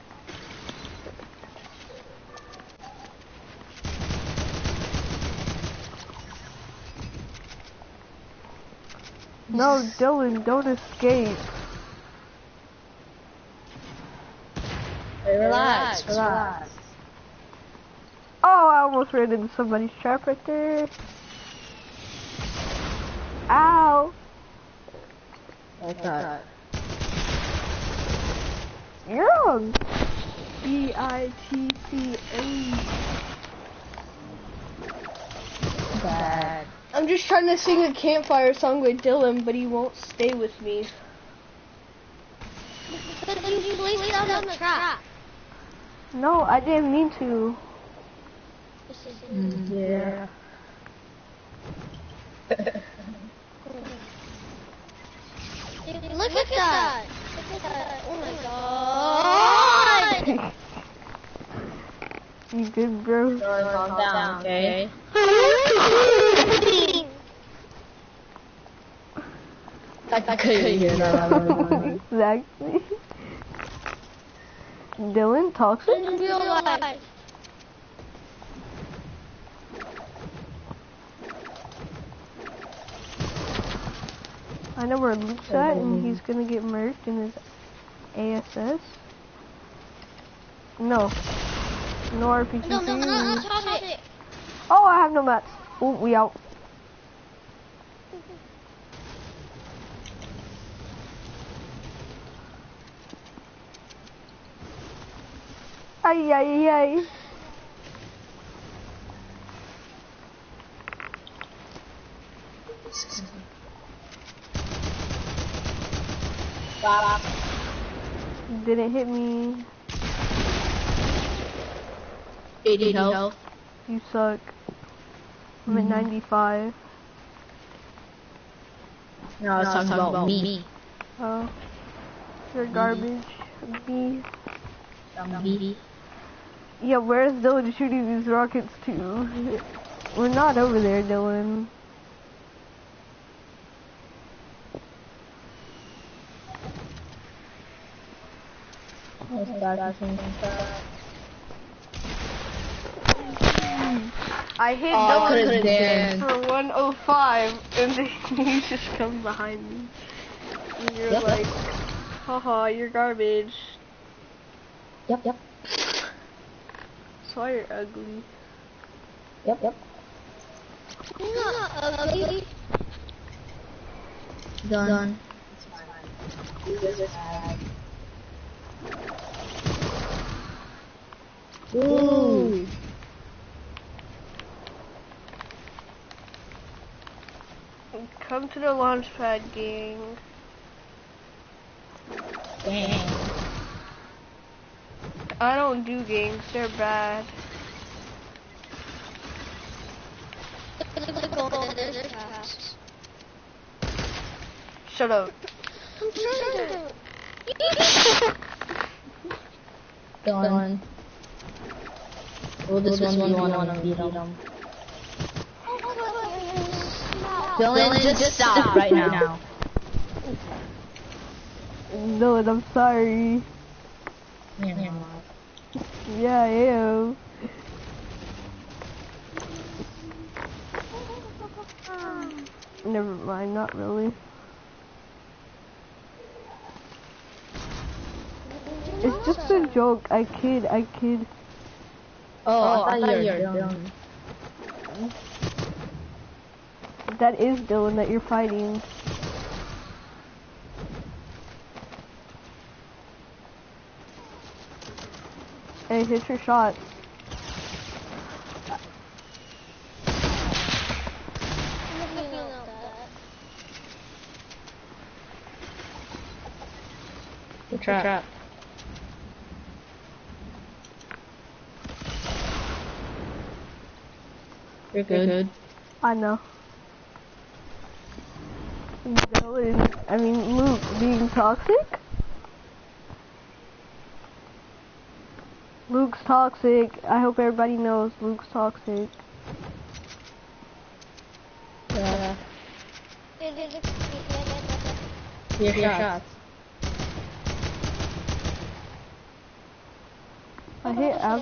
No, Dylan, don't escape. Hey, relax, relax. Oh, I almost ran into somebody's trap right there. Ow! Like that. You're wrong. B I T C A. Bad. I'm just trying to sing a campfire song with Dylan, but he won't stay with me. But you placed down the trap. No, I didn't mean to. Mm, yeah. Look at that. Look at that. Oh my god. You good, bro? Calm down, okay? I couldn't hear that. Exactly. Dylan, toxic? In real life. I know where Luke's at, and he's gonna get murked in his A S S. No. No R P G. No, no, no, no, toxic. Oh, I have no mats. Oh, we out. Ay, ay, ay. Didn't hit me. eighty health. You suck. I'm at ninety-five. No, I was talking about me. Oh. You're garbage. B. Me. Yeah, where's Dylan shooting these rockets to? We're not over there, Dylan. I hit Oh, I Dylan could've danced. for one oh five, and then you just come behind me. And you're Yep, like, yep. haha, you're garbage. Yep, yep. That's why you're ugly. Yep, yep. You're not ugly. Done. Done. Ooh. Come to the launch pad, gang. Dang. I don't do gangs, they're bad. Shut up. I'm trying to. Done. Well, this, this one you want to beat him. Dylan, just, just stop, stop right now. now. No, I'm sorry. Yeah, Yeah, I am. Never mind, not really. It's just a joke. I kid, I kid. Oh, oh I, I thought you were Dylan. That is Dylan that you're fighting. Hey, hit your shot. Good trap. Good trap. You're good. good. I know. Dylan, I mean Luke being toxic? Luke's toxic. I hope everybody knows Luke's toxic. Yeah. Your shots. I hit ab-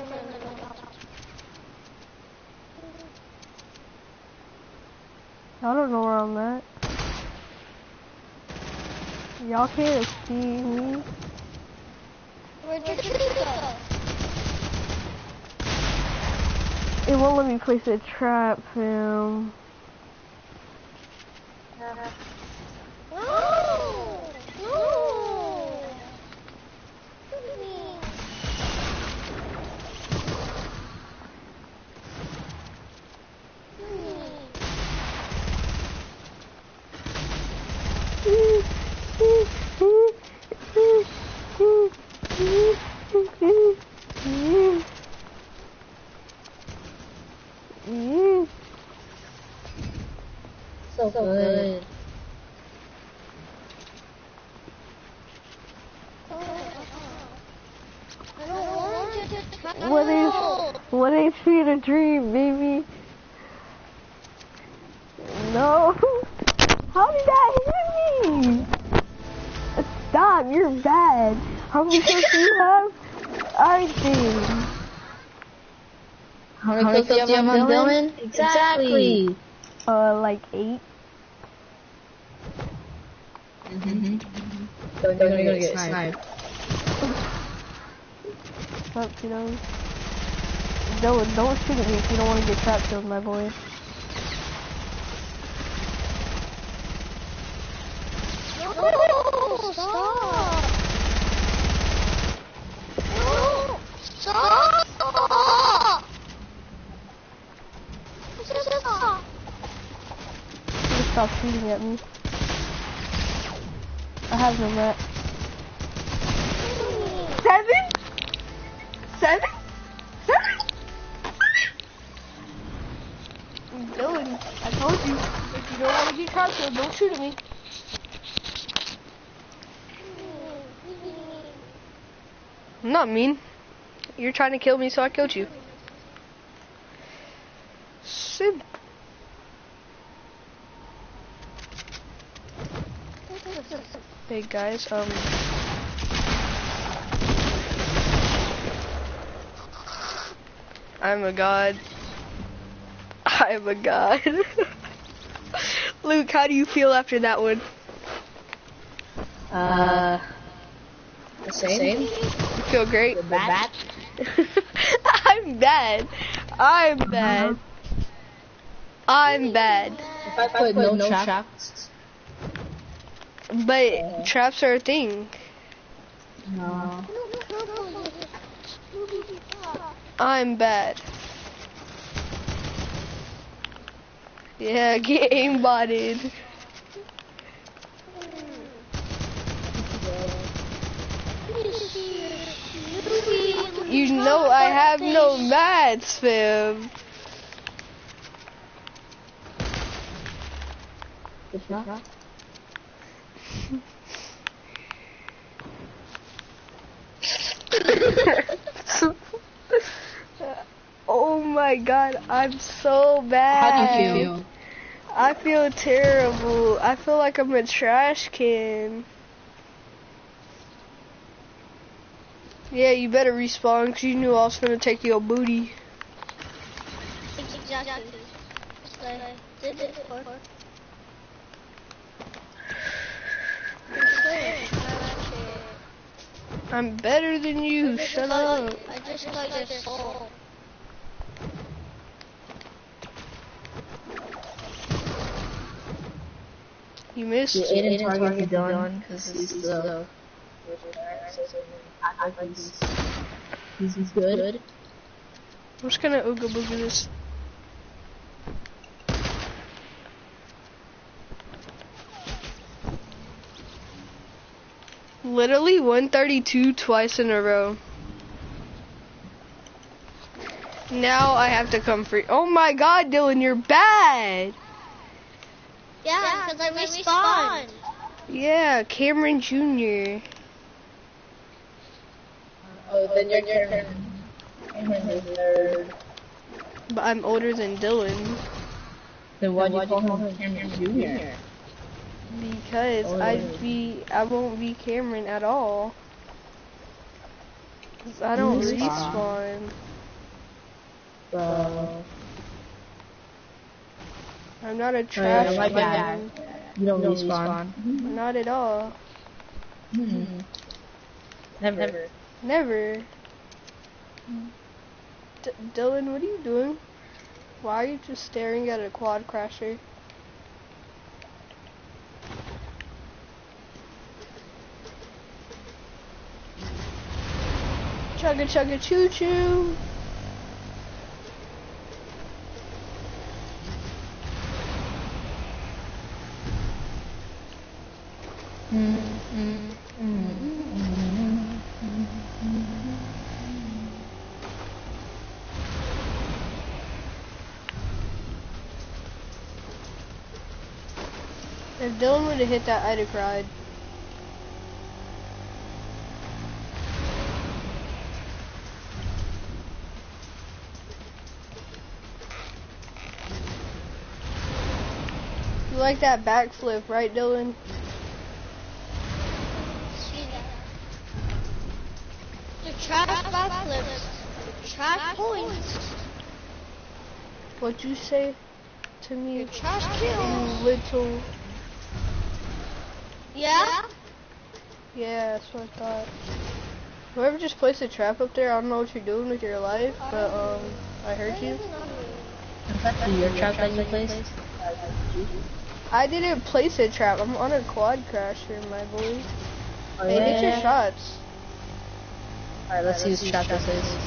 I don't know where I'm at. Y'all can't see me. Where'd your tree go? It won't let me place a trap, fam. No! No! So good. I don't want to travel. What is what H P in a dream, baby? No. How did that hit me? Stop, you're bad. How many kills do you have? I think. How many kills do you have on Dylan? Exactly. Uh, like eight. Mm-hmm. Don't, don't, don't get sniped. Stop, you know. Don't, don't shoot at me if you don't want to get trap killed, my boy. No! Stop! No! Stop! Stop! Just stop shooting at me. I have no mat. Seven? Seven? Seven? Dylan, I told you, if you don't want to get trap killed, don't shoot at me. I'm not mean. You're trying to kill me, so I killed you. Simple. Hey guys, um... I'm a god. I'm a god. Luke, how do you feel after that one? Uh, the same. You feel great? Bad. I'm bad. I'm bad. I'm bad. If I put no, no traps. But uh, traps are a thing. No. I'm bad. Yeah, get aimbotted. You know I have no mats, fam. Oh my god, I'm so bad. How do you feel? I feel terrible. I feel like I'm a trash can. Yeah, you better respawn because you knew I was gonna take your booty. Exactly. I did it for. I'm better than you, shut up. I just got your soul. You missed. Yeah, Aiden targeted Dylan because he's the... He's, he's good. I'm just gonna ooga booga this. Literally one thirty-two twice in a row. Now I have to come free. Oh my god, Dylan, you're bad. Yeah, because I respawned. Yeah, Cameron Junior Oh, then you're Cameron. Cameron is third. But I'm older than Dylan. Then why'd you call him Cameron Junior? Because Oh, I'd yeah. be, I won't be Cameron at all. 'Cause I don't Respawn. respawn. So... I'm not a trash yeah, like can. You don't, don't respawn. respawn. Not at all. Mm-hmm. Never. Never. Never. D Dylan, what are you doing? Why are you just staring at a quad crasher? Chugga chugga choo choo. Mm, mm, mm. If Dylan would have hit that, I'd have cried. You like that backflip, right, Dylan? See that? The trash backflips. Trash points. What'd you say to me? Your trash You kills. little... Yeah? Yeah, that's what I thought. Whoever just placed a trap up there, I don't know what you're doing with your life, but um, I heard you. Is that your trap that you placed? I didn't place a trap. I'm on a quad crasher, my boy. Oh, Hey, hit your yeah. shots. Alright, let's see whose trap this is.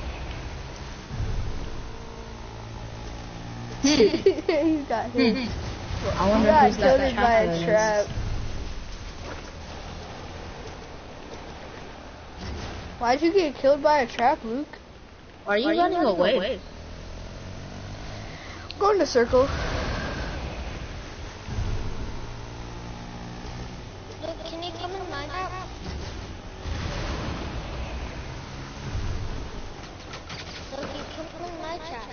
You got hit. I You wonder got who's that killed trap by that a is. trap. Why'd you get killed by a trap, Luke? Why are you, running, away? Go in the circle. Look, can you come in my trap? Look, you come in my trap.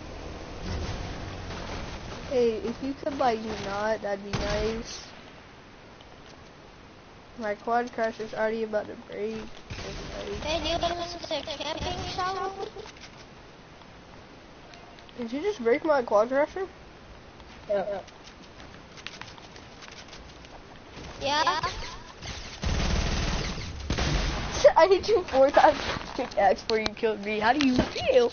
Hey, if you could like not, that'd be nice. My quad crasher's already about to break. Hey, do you want us to camping shower? Did you just break my quad crasher? Yeah. Yeah? I hit you four times with pickaxe before you killed me. How do you feel?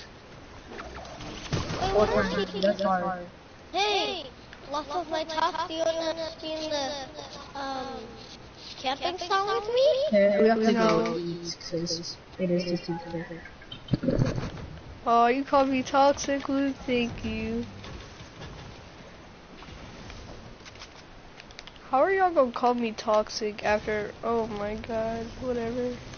Wait, what is he? That's hard. Hey, lots of my top, do you want us to be in the um, camping stall with me? Yeah, we have to No. go eat because it is just too quick. Oh, you called me toxic, Luke. Thank you. How are y'all gonna call me toxic after? Oh my god, whatever.